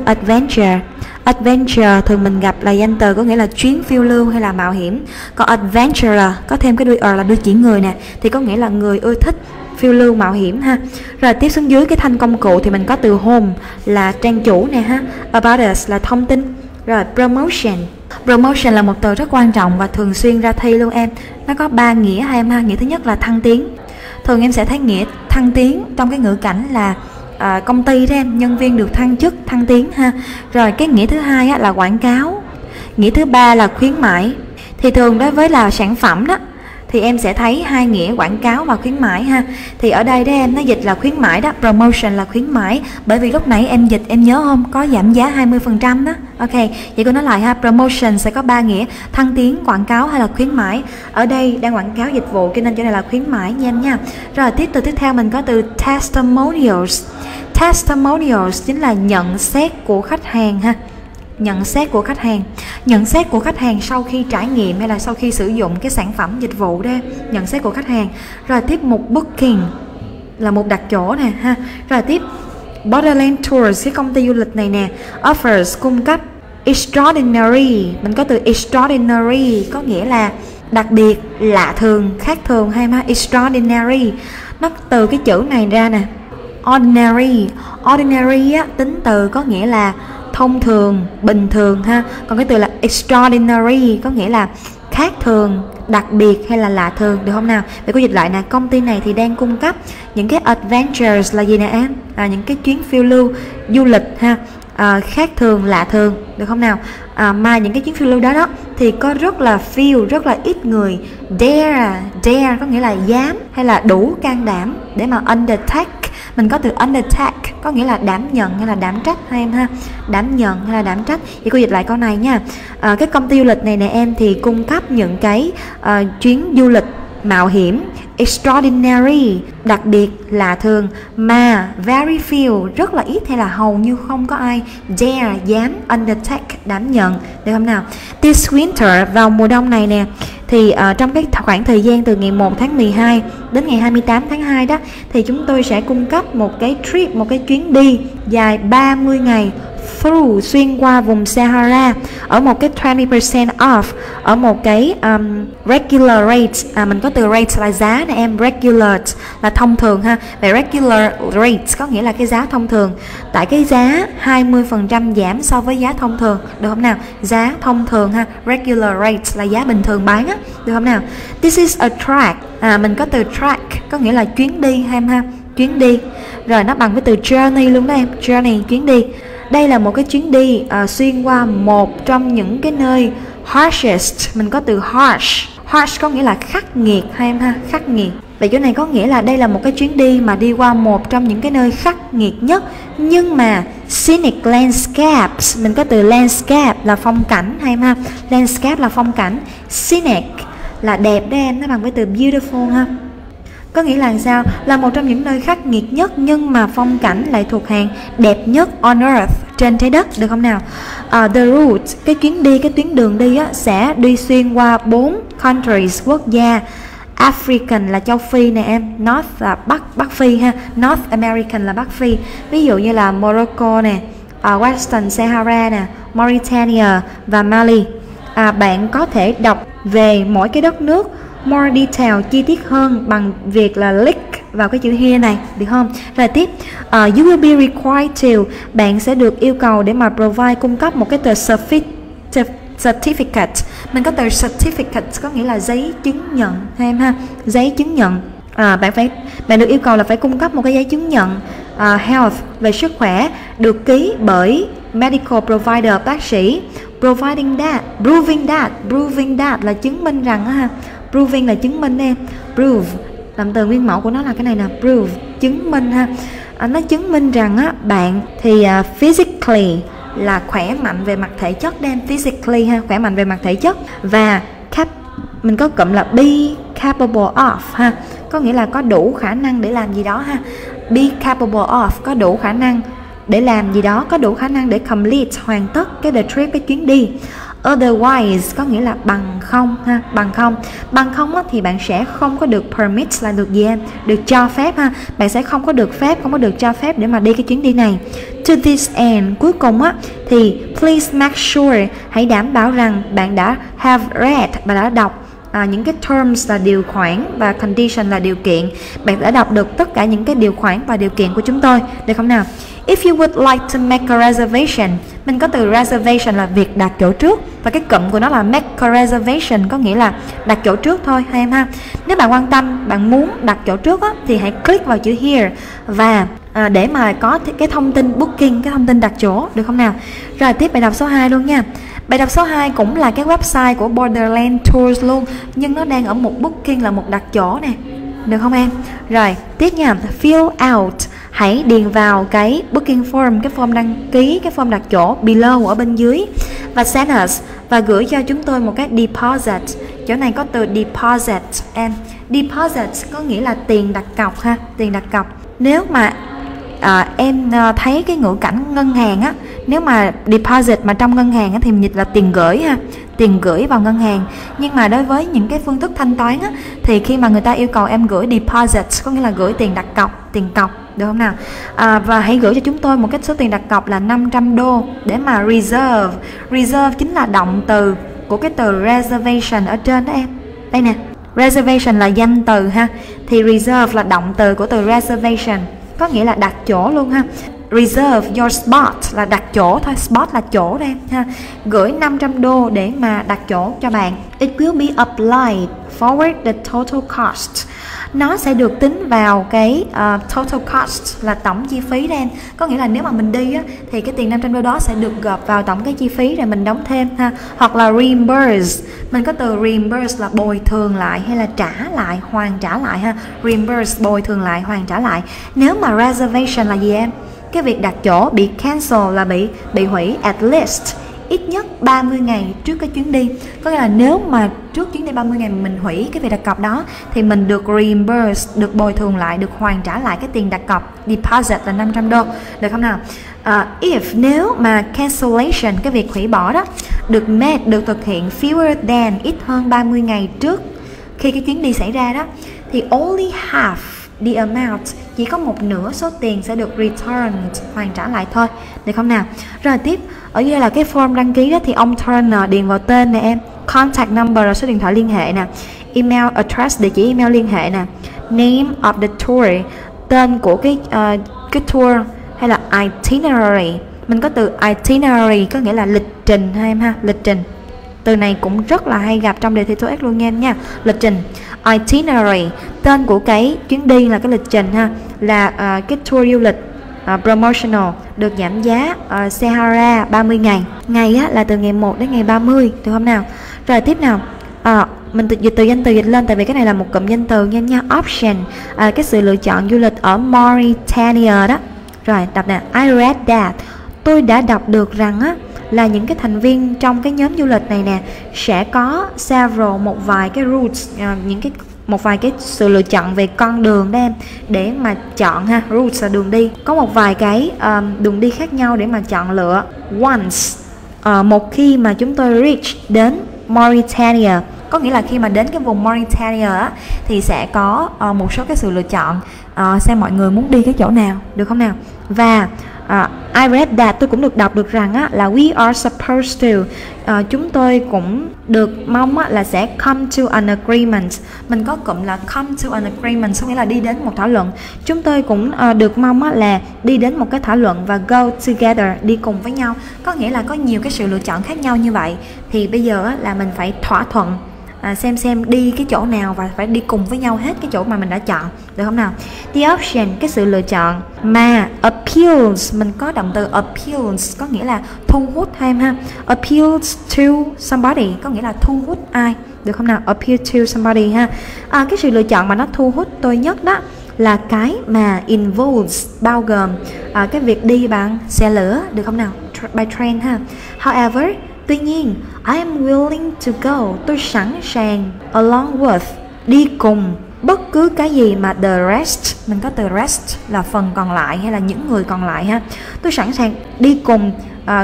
Adventure thường mình gặp là danh từ có nghĩa là chuyến phiêu lưu hay là mạo hiểm. Còn adventurer có thêm cái đuôi là đuôi chỉ người nè, thì có nghĩa là người ưa thích phiêu lưu mạo hiểm ha. Rồi tiếp xuống dưới cái thanh công cụ thì mình có từ home là trang chủ nè ha. About us là thông tin. Rồi promotion là một từ rất quan trọng và thường xuyên ra thi luôn em. Nó có 3 nghĩa hay em ha. Nghĩa thứ nhất là thăng tiến. Thường em sẽ thấy nghĩa thăng tiến trong cái ngữ cảnh là công ty đó em, nhân viên được thăng chức, thăng tiến ha. Rồi cái nghĩa thứ hai á, là quảng cáo. Nghĩa thứ ba là khuyến mãi. Thì thường đối với là sản phẩm đó thì em sẽ thấy hai nghĩa quảng cáo và khuyến mãi ha. Thì ở đây đó em, nó dịch là khuyến mãi đó, promotion là khuyến mãi. Bởi vì lúc nãy em dịch em nhớ không, có giảm giá 20% đó. Ok, vậy cô nói lại ha, promotion sẽ có 3 nghĩa: thăng tiến, quảng cáo hay là khuyến mãi. Ở đây đang quảng cáo dịch vụ cho nên chỗ này là khuyến mãi nha em nha. Rồi tiếp theo mình có từ testimonials. Testimonials chính là nhận xét của khách hàng ha. Nhận xét của khách hàng sau khi trải nghiệm hay là sau khi sử dụng cái sản phẩm dịch vụ đó, nhận xét của khách hàng. Rồi tiếp mục booking là một đặt chỗ nè ha. Rồi tiếp Borderland Tours, cái công ty du lịch này nè, offers cung cấp extraordinary, mình có từ extraordinary có nghĩa là đặc biệt, lạ thường, khác thường hay ha. Extraordinary nó từ cái chữ này ra nè. Ordinary á, tính từ có nghĩa là thông thường, bình thường ha. Còn cái từ là extraordinary có nghĩa là khác thường, đặc biệt hay là lạ thường, được không nào? Để cô dịch lại nè, công ty này thì đang cung cấp những cái adventures là gì nè em? Những cái chuyến phiêu lưu, du lịch ha. Khác thường, lạ thường, được không nào? Mà những cái chuyến phiêu lưu đó thì có rất là few, rất là ít người dare có nghĩa là dám hay là đủ can đảm để mà undertake. Mình có từ undertake có nghĩa là đảm nhận hay là đảm trách hai em ha. Đảm nhận hay là đảm trách. Thì cô dịch lại câu này nha. Cái công ty du lịch này nè em thì cung cấp những cái chuyến du lịch mạo hiểm, extraordinary, đặc biệt, lạ thường, mà very few, rất là ít hay là hầu như không có ai dare, dám, undertake, đảm nhận, được không nào? This winter, vào mùa đông này nè, thì trong cái khoảng thời gian từ ngày 1 tháng 12 đến ngày 28 tháng 2 đó, thì chúng tôi sẽ cung cấp một cái trip, một cái chuyến đi dài 30 ngày through, xuyên qua vùng Sahara ở một cái 20% off, ở một cái regular rate. Mình có từ rate là giá nè em, regular là thông thường ha. Vậy regular rate có nghĩa là cái giá thông thường, tại cái giá 20% giảm so với giá thông thường, được không nào? Giá thông thường ha, regular rate là giá bình thường bán á, được không nào? This is a track. Mình có từ track có nghĩa là chuyến đi em ha, chuyến đi. Rồi nó bằng với từ journey luôn đó em, journey, chuyến đi. Đây là một cái chuyến đi xuyên qua một trong những cái nơi harshest. Mình có từ harsh. Harsh có nghĩa là khắc nghiệt hay em ha, khắc nghiệt. Vậy chỗ này có nghĩa là đây là một cái chuyến đi mà đi qua một trong những cái nơi khắc nghiệt nhất. Nhưng mà scenic landscapes, mình có từ landscape là phong cảnh hay em ha. Landscape là phong cảnh, scenic là đẹp đó em, nó bằng với từ beautiful ha. Có nghĩa là sao? Là một trong những nơi khắc nghiệt nhất nhưng mà phong cảnh lại thuộc hàng đẹp nhất on earth, trên trái đất, được không nào? The route, cái chuyến đi, cái tuyến đường đi á, sẽ đi xuyên qua 4 countries, quốc gia. African là châu Phi nè em, North là Bắc Phi ha, North American là Bắc Phi. Ví dụ như là Morocco nè, Western Sahara nè, Mauritania và Mali. Bạn có thể đọc về mỗi cái đất nước more detail, chi tiết hơn bằng việc là click vào cái chữ here này, được không? Rồi tiếp, you will be required to, bạn sẽ được yêu cầu để mà provide, cung cấp một cái tờ certificate. Mình có từ certificate có nghĩa là giấy chứng nhận ha em ha, giấy chứng nhận. Bạn được yêu cầu là phải cung cấp một cái giấy chứng nhận health về sức khỏe được ký bởi medical provider, bác sĩ. Proving that là chứng minh rằng ha. Proving là chứng minh em. Prove, làm từ nguyên mẫu của nó là cái này nè, prove, chứng minh ha. Nó chứng minh rằng á, bạn thì physically là khỏe mạnh về mặt thể chất đem, physically ha, khỏe mạnh về mặt thể chất. Và mình có cụm là be capable of ha, có nghĩa là có đủ khả năng để làm gì đó ha. Be capable of, có đủ khả năng để làm gì đó, có đủ khả năng để complete, hoàn tất cái the trip, cái chuyến đi. Otherwise có nghĩa là bằng không ha, bằng không á, thì bạn sẽ không có được permit là được gì em, được cho phép ha. Bạn sẽ không có được phép, không có được cho phép để mà đi cái chuyến đi này. To this end, cuối cùng á, thì please make sure, hãy đảm bảo rằng bạn đã have read, bạn đã đọc những cái terms là điều khoản và condition là điều kiện. Bạn đã đọc được tất cả những cái điều khoản và điều kiện của chúng tôi, được không nào? If you would like to make a reservation, mình có từ reservation là việc đặt chỗ trước, và cái cụm của nó là make a reservation có nghĩa là đặt chỗ trước thôi hai em ha. Nếu bạn quan tâm, bạn muốn đặt chỗ trước á, thì hãy click vào chữ here và để mà có cái thông tin booking, cái thông tin đặt chỗ, được không nào? Rồi tiếp bài đọc số 2 luôn nha. Bài đọc số 2 cũng là cái website của Borderland Tours luôn, nhưng nó đang ở một booking là một đặt chỗ nè, được không em? Rồi tiếp nha, fill out, hãy điền vào cái booking form, cái form đăng ký, cái form đặt chỗ below ở bên dưới, và send us, và gửi cho chúng tôi một cái deposit. Chỗ này có từ deposit em. Deposit có nghĩa là tiền đặt cọc ha, tiền đặt cọc. Nếu mà em thấy cái ngữ cảnh ngân hàng á, nếu mà deposit mà trong ngân hàng á, thì mình dịch là tiền gửi ha, tiền gửi vào ngân hàng. Nhưng mà đối với những cái phương thức thanh toán á, thì khi mà người ta yêu cầu em gửi deposit có nghĩa là gửi tiền đặt cọc, tiền cọc, được không nào? Và hãy gửi cho chúng tôi một cái số tiền đặt cọc là 500 đô để mà reserve. Reserve chính là động từ của cái từ reservation ở trên đó em. Đây nè, reservation là danh từ ha, thì reserve là động từ của từ reservation, có nghĩa là đặt chỗ luôn ha. Reserve your spot là đặt chỗ thôi, spot là chỗ đây ha. Gửi 500 đô để mà đặt chỗ cho bạn. It will be applied forward the total cost. Nó sẽ được tính vào cái total cost là tổng chi phí đây em. Có nghĩa là nếu mà mình đi á, thì cái tiền 500 đô đó sẽ được gộp vào tổng cái chi phí rồi mình đóng thêm ha. Hoặc là reimburse, mình có từ reimburse là bồi thường lại hay là trả lại, hoàn trả lại ha. Reimburse bồi thường lại, hoàn trả lại. Nếu mà reservation là gì em? Cái việc đặt chỗ bị cancel là bị hủy at least ít nhất 30 ngày trước cái chuyến đi. Có nghĩa là nếu mà trước chuyến đi 30 ngày mình hủy cái việc đặt cọc đó thì mình được reimburse, được bồi thường lại, được hoàn trả lại cái tiền đặt cọc. Deposit là 500 đô, được không nào? If nếu mà cancellation, cái việc hủy bỏ đó, được made, được thực hiện fewer than, ít hơn 30 ngày trước khi cái chuyến đi xảy ra đó, thì only half the amount, chỉ có một nửa số tiền sẽ được returned, hoàn trả lại thôi, được không nào? Rồi tiếp, ở dưới đây là cái form đăng ký đó, thì ông Turner điền vào tên nè em, contact number là số điện thoại liên hệ nè, email address, địa chỉ email liên hệ nè, name of the tour, tên của cái tour, hay là itinerary. Mình có từ itinerary có nghĩa là lịch trình ha em ha, lịch trình. Từ này cũng rất là hay gặp trong đề thi TOEIC luôn nha em nha. Lịch trình, itinerary, tên của cái chuyến đi là cái lịch trình ha, là cái tour du lịch promotional, được giảm giá Sahara 30 ngày. Ngày á, là từ ngày 1 đến ngày 30, được không nào? Rồi tiếp nào. Mình dịch từ danh từ dịch lên, tại vì cái này là một cụm danh từ nha em nha. Option, cái sự lựa chọn du lịch ở Mauritania đó. Rồi đọc nè, I read that, tôi đã đọc được rằng á, là những cái thành viên trong cái nhóm du lịch này nè sẽ có several, một vài cái routes, một vài cái sự lựa chọn về con đường đó em, để mà chọn ha. Routes là đường đi, có một vài cái đường đi khác nhau để mà chọn lựa. Once, một khi mà chúng tôi reach đến Mauritania, có nghĩa là khi mà đến cái vùng Mauritania á, thì sẽ có một số cái sự lựa chọn, xem mọi người muốn đi cái chỗ nào, được không nào? Và I read that, tôi cũng được đọc được rằng á, là we are supposed to, chúng tôi cũng được mong á, là sẽ come to an agreement. Mình có cụm là come to an agreement, có nghĩa là đi đến một thỏa luận. Chúng tôi cũng được mong á, là đi đến một cái thỏa luận và go together, đi cùng với nhau. Có nghĩa là có nhiều cái sự lựa chọn khác nhau như vậy, thì bây giờ á, là mình phải thỏa thuận xem đi cái chỗ nào và phải đi cùng với nhau hết cái chỗ mà mình đã chọn, được không nào? The option, cái sự lựa chọn mà appeals, mình có động từ appeals có nghĩa là thu hút hay ha. Appeals to somebody có nghĩa là thu hút ai, được không nào? Appeal to somebody ha. Cái sự lựa chọn mà nó thu hút tôi nhất đó là cái mà involves, bao gồm cái việc đi bằng xe lửa, được không nào? By train ha. However, tuy nhiên, I am willing to go, tôi sẵn sàng along with, đi cùng bất cứ cái gì mà the rest, mình có từ rest là phần còn lại hay là những người còn lại ha. Tôi sẵn sàng đi cùng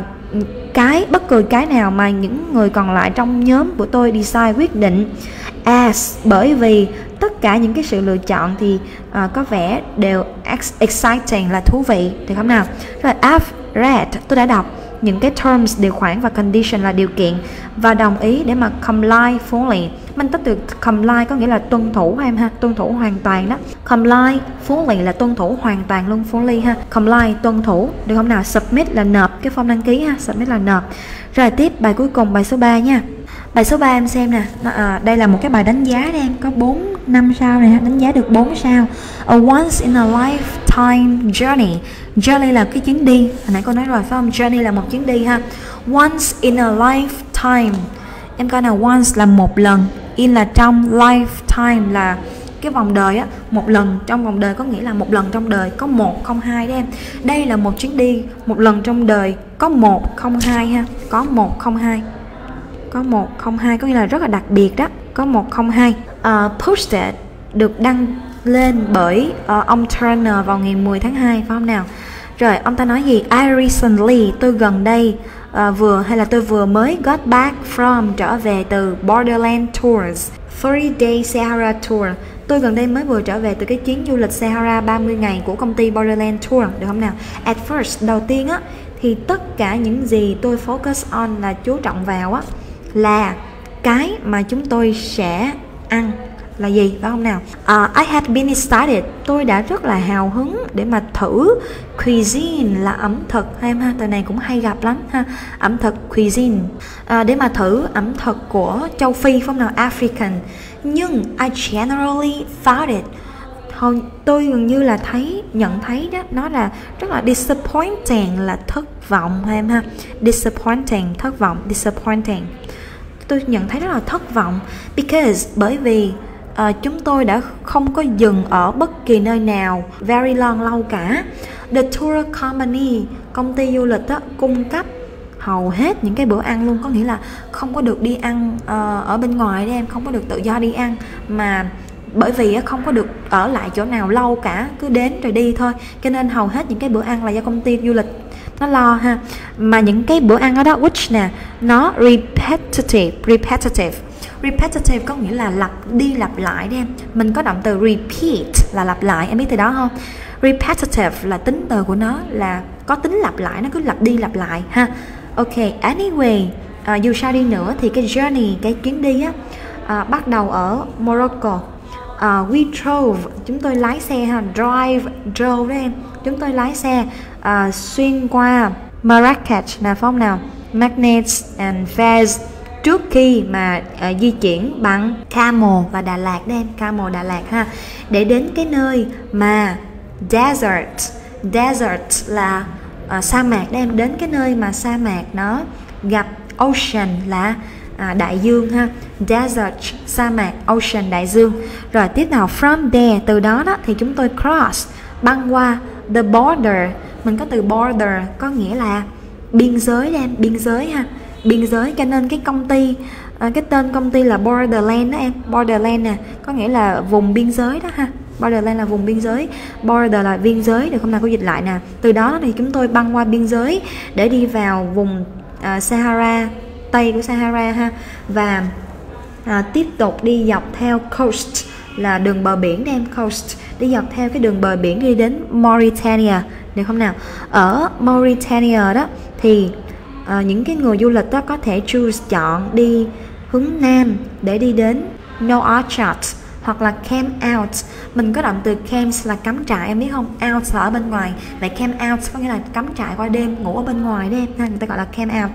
bất cứ cái nào mà những người còn lại trong nhóm của tôi decide, quyết định. As, bởi vì tất cả những cái sự lựa chọn thì có vẻ đều exciting là thú vị, được không nào? Rồi I've read, tôi đã đọc những cái terms, điều khoản và condition là điều kiện, và đồng ý để mà comply fully. Mình có từ comply có nghĩa là tuân thủ ha em ha, tuân thủ hoàn toàn đó. Comply fully là tuân thủ hoàn toàn luôn, fully ha. Comply tuân thủ, được không nào? Submit là nộp cái form đăng ký ha, submit là nộp. Rồi tiếp bài cuối cùng, bài số 3 nha. Bài số 3 em xem nè, đây là một cái bài đánh giá đây em, có 4-5 sao này, đánh giá được 4 sao. A once in a lifetime journey. Journey là cái chuyến đi, hồi nãy cô nói rồi phải không? Journey là một chuyến đi ha. Once in a lifetime, em coi nào, once là một lần, in là trong, lifetime là cái vòng đời á, một lần trong vòng đời có nghĩa là một lần trong đời, có 1 không 2 đấy em. Đây là một chuyến đi một lần trong đời, có 1 không 2 ha, có 1 không 2. Có 1 không 2 có nghĩa là rất là đặc biệt đó, có 1 không 2. Posted được đăng lên bởi ông Turner vào ngày 10 tháng 2 phải không nào? Rồi ông ta nói gì? I recently, tôi gần đây tôi vừa mới got back from, trở về từ Borderland Tours 3-day Sahara Tour. Tôi gần đây mới vừa trở về từ cái chuyến du lịch Sahara 30 ngày của công ty Borderland Tour, được không nào? At first, đầu tiên á, thì tất cả những gì tôi focus on là chú trọng vào á, là cái mà chúng tôi sẽ ăn là gì, phải không nào? I had been excited, tôi đã rất là hào hứng để mà thử. Cuisine là ẩm thực em ha, từ này cũng hay gặp lắm ha, ẩm thực cuisine, để mà thử ẩm thực của châu Phi, phải không nào? African. Nhưng I generally found it, tôi gần như là nhận thấy đó, nó là rất là disappointing, là thất vọng em ha. Disappointing, thất vọng, disappointing. Tôi nhận thấy rất là thất vọng because, bởi vì chúng tôi đã không có dừng ở bất kỳ nơi nào very long, lâu cả. The tour company, công ty du lịch đó, cung cấp hầu hết những cái bữa ăn luôn, có nghĩa là không có được đi ăn ở bên ngoài đấy em, không có được tự do đi ăn, mà bởi vì không có được ở lại chỗ nào lâu cả, cứ đến rồi đi thôi, cho nên hầu hết những cái bữa ăn là do công ty du lịch nó lo ha. Mà những cái bữa ăn đó which nè, nó repetitive có nghĩa là lặp đi lặp lại đấy em. Mình có động từ repeat là lặp lại, em biết từ đó không? Repetitive là tính từ của nó là có tính lặp lại, nó cứ lặp đi lặp lại ha. Ok, anyway, dù sao đi nữa thì cái journey, cái chuyến đi á, bắt đầu ở Morocco. We drove, chúng tôi lái xe ha, drove đấy em, chúng tôi lái xe xuyên qua Marrakech là phải không nào? Magnet and Fez, trước khi mà di chuyển bằng camel và Đà Lạt đấy em, camel Đà Lạt ha, để đến cái nơi mà desert là sa mạc đấy em, đến cái nơi mà sa mạc nó gặp ocean là đại dương ha. Desert, sa mạc, ocean, đại dương. Rồi tiếp nào, from there, từ đó đó thì chúng tôi cross, băng qua the border. Mình có từ border có nghĩa là biên giới em, biên giới ha, biên giới, cho nên cái công ty, cái tên công ty là Borderland đó em, Borderland nè, có nghĩa là vùng biên giới đó ha. Borderland là vùng biên giới, border là biên giới, được không nào? Cô dịch lại nè. Từ đó thì chúng tôi băng qua biên giới để đi vào vùng Sahara, Tây của Sahara ha, và tiếp tục đi dọc theo coast là đường bờ biển đem, coast, đi dọc theo cái đường bờ biển đi đến Mauritania, được không nào? Ở Mauritania đó thì những cái người du lịch đó có thể chọn đi hướng nam để đi đến Nouakchott hoặc là camp out. Mình có động từ camps là cắm trại, em biết không? Out là ở bên ngoài, vậy camp out có nghĩa là cắm trại qua đêm, ngủ ở bên ngoài đấy em, người ta gọi là camp out.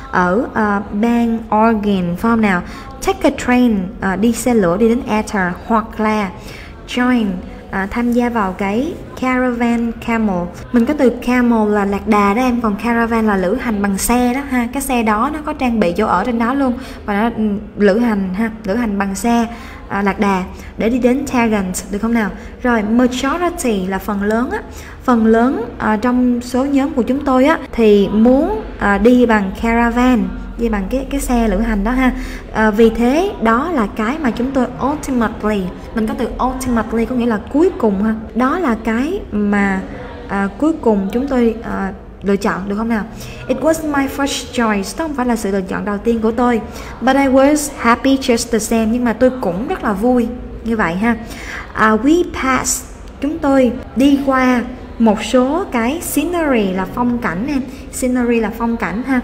Ở bang Oregon, phải không nào? Take a train, đi xe lửa đi đến Ether, hoặc là join, tham gia vào cái caravan camel. Mình có từ camel là lạc đà đó em, còn caravan là lữ hành bằng xe đó ha. Cái xe đó nó có trang bị chỗ ở trên đó luôn, và nó lữ hành ha, lữ hành bằng xe lạc đà để đi đến Tarrant, được không nào? Rồi majority là phần lớn á, phần lớn trong số nhóm của chúng tôi á thì muốn đi bằng caravan, đi bằng cái xe lữ hành đó ha. Vì thế đó là cái mà chúng tôi ultimately, mình có từ ultimately có nghĩa là cuối cùng ha, đó là cái mà cuối cùng chúng tôi lựa chọn, được không nào? It was my first choice, đó không phải là sự lựa chọn đầu tiên của tôi, but I was happy just the same, nhưng mà tôi cũng rất là vui như vậy ha. We passed, chúng tôi đi qua một số cái scenery là phong cảnh em, scenery là phong cảnh ha.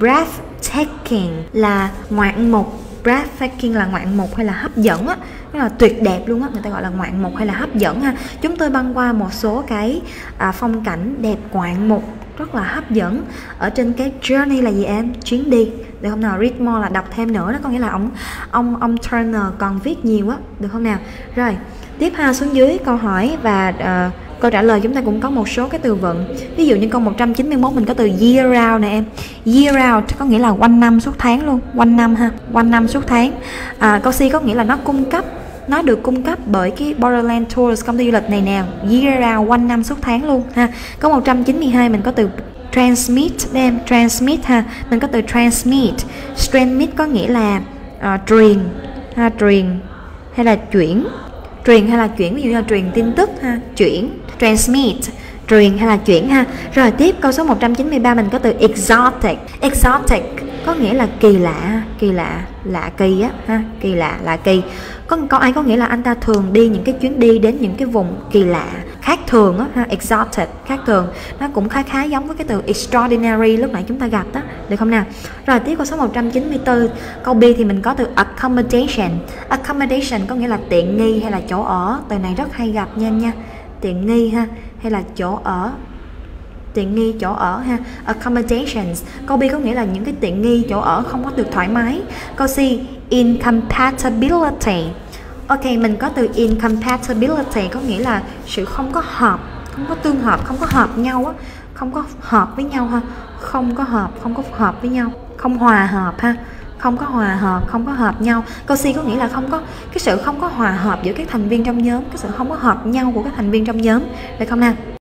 Breathtaking là ngoạn mục, breathtaking là ngoạn mục hay là hấp dẫn á, rất là tuyệt đẹp luôn á, người ta gọi là ngoạn mục hay là hấp dẫn ha. Chúng tôi băng qua một số cái phong cảnh đẹp ngoạn mục rất là hấp dẫn ở trên cái journey là gì em? Chuyến đi, được không nào? Read more là đọc thêm nữa đó, có nghĩa là ông Turner còn viết nhiều á, được không nào? Rồi tiếp ha, xuống dưới câu hỏi và câu trả lời chúng ta cũng có một số cái từ vựng. Ví dụ như câu 191 mình có từ year round nè em. Year round có nghĩa là quanh năm suốt tháng luôn, quanh năm ha, quanh năm suốt tháng. Câu C có nghĩa là nó cung cấp, nó được cung cấp bởi cái Borderland Tours, công ty du lịch này nè, year round, quanh năm suốt tháng luôn ha. Câu 192 mình có từ transmit đem, transmit ha, mình có từ transmit. Transmit có nghĩa là truyền ha, truyền hay là chuyển, truyền hay là chuyển, ví dụ như là truyền tin tức ha, chuyển, transmit, truyền hay là chuyển ha. Rồi tiếp câu số 193 mình có từ exotic. Exotic có nghĩa là kỳ lạ, kỳ lạ, lạ kỳ á ha, kỳ lạ, lạ kỳ. Có ai có nghĩa là anh ta thường đi những cái chuyến đi đến những cái vùng kỳ lạ, khác thường á ha, exotic, khác thường. Nó cũng khá giống với cái từ extraordinary lúc nãy chúng ta gặp đó, được không nào? Rồi tiếp câu số 194, câu B thì mình có từ accommodation. Accommodation có nghĩa là tiện nghi hay là chỗ ở. Từ này rất hay gặp nha em nha. Tiện nghi ha, hay là chỗ ở. Tiện nghi chỗ ở ha, accommodations. Câu B có nghĩa là những cái tiện nghi chỗ ở không có được thoải mái. Câu C, incompatibility. Ok, mình có từ incompatibility có nghĩa là sự không có hợp, không có tương hợp, không có hợp nhau á, không có hợp với nhau ha, không có hợp với nhau, không hòa hợp ha, không có hòa hợp, không có hợp nhau. Câu C có nghĩa là không có cái sự không có hòa hợp giữa các thành viên trong nhóm, cái sự không có hợp nhau của các thành viên trong nhóm, được không nào?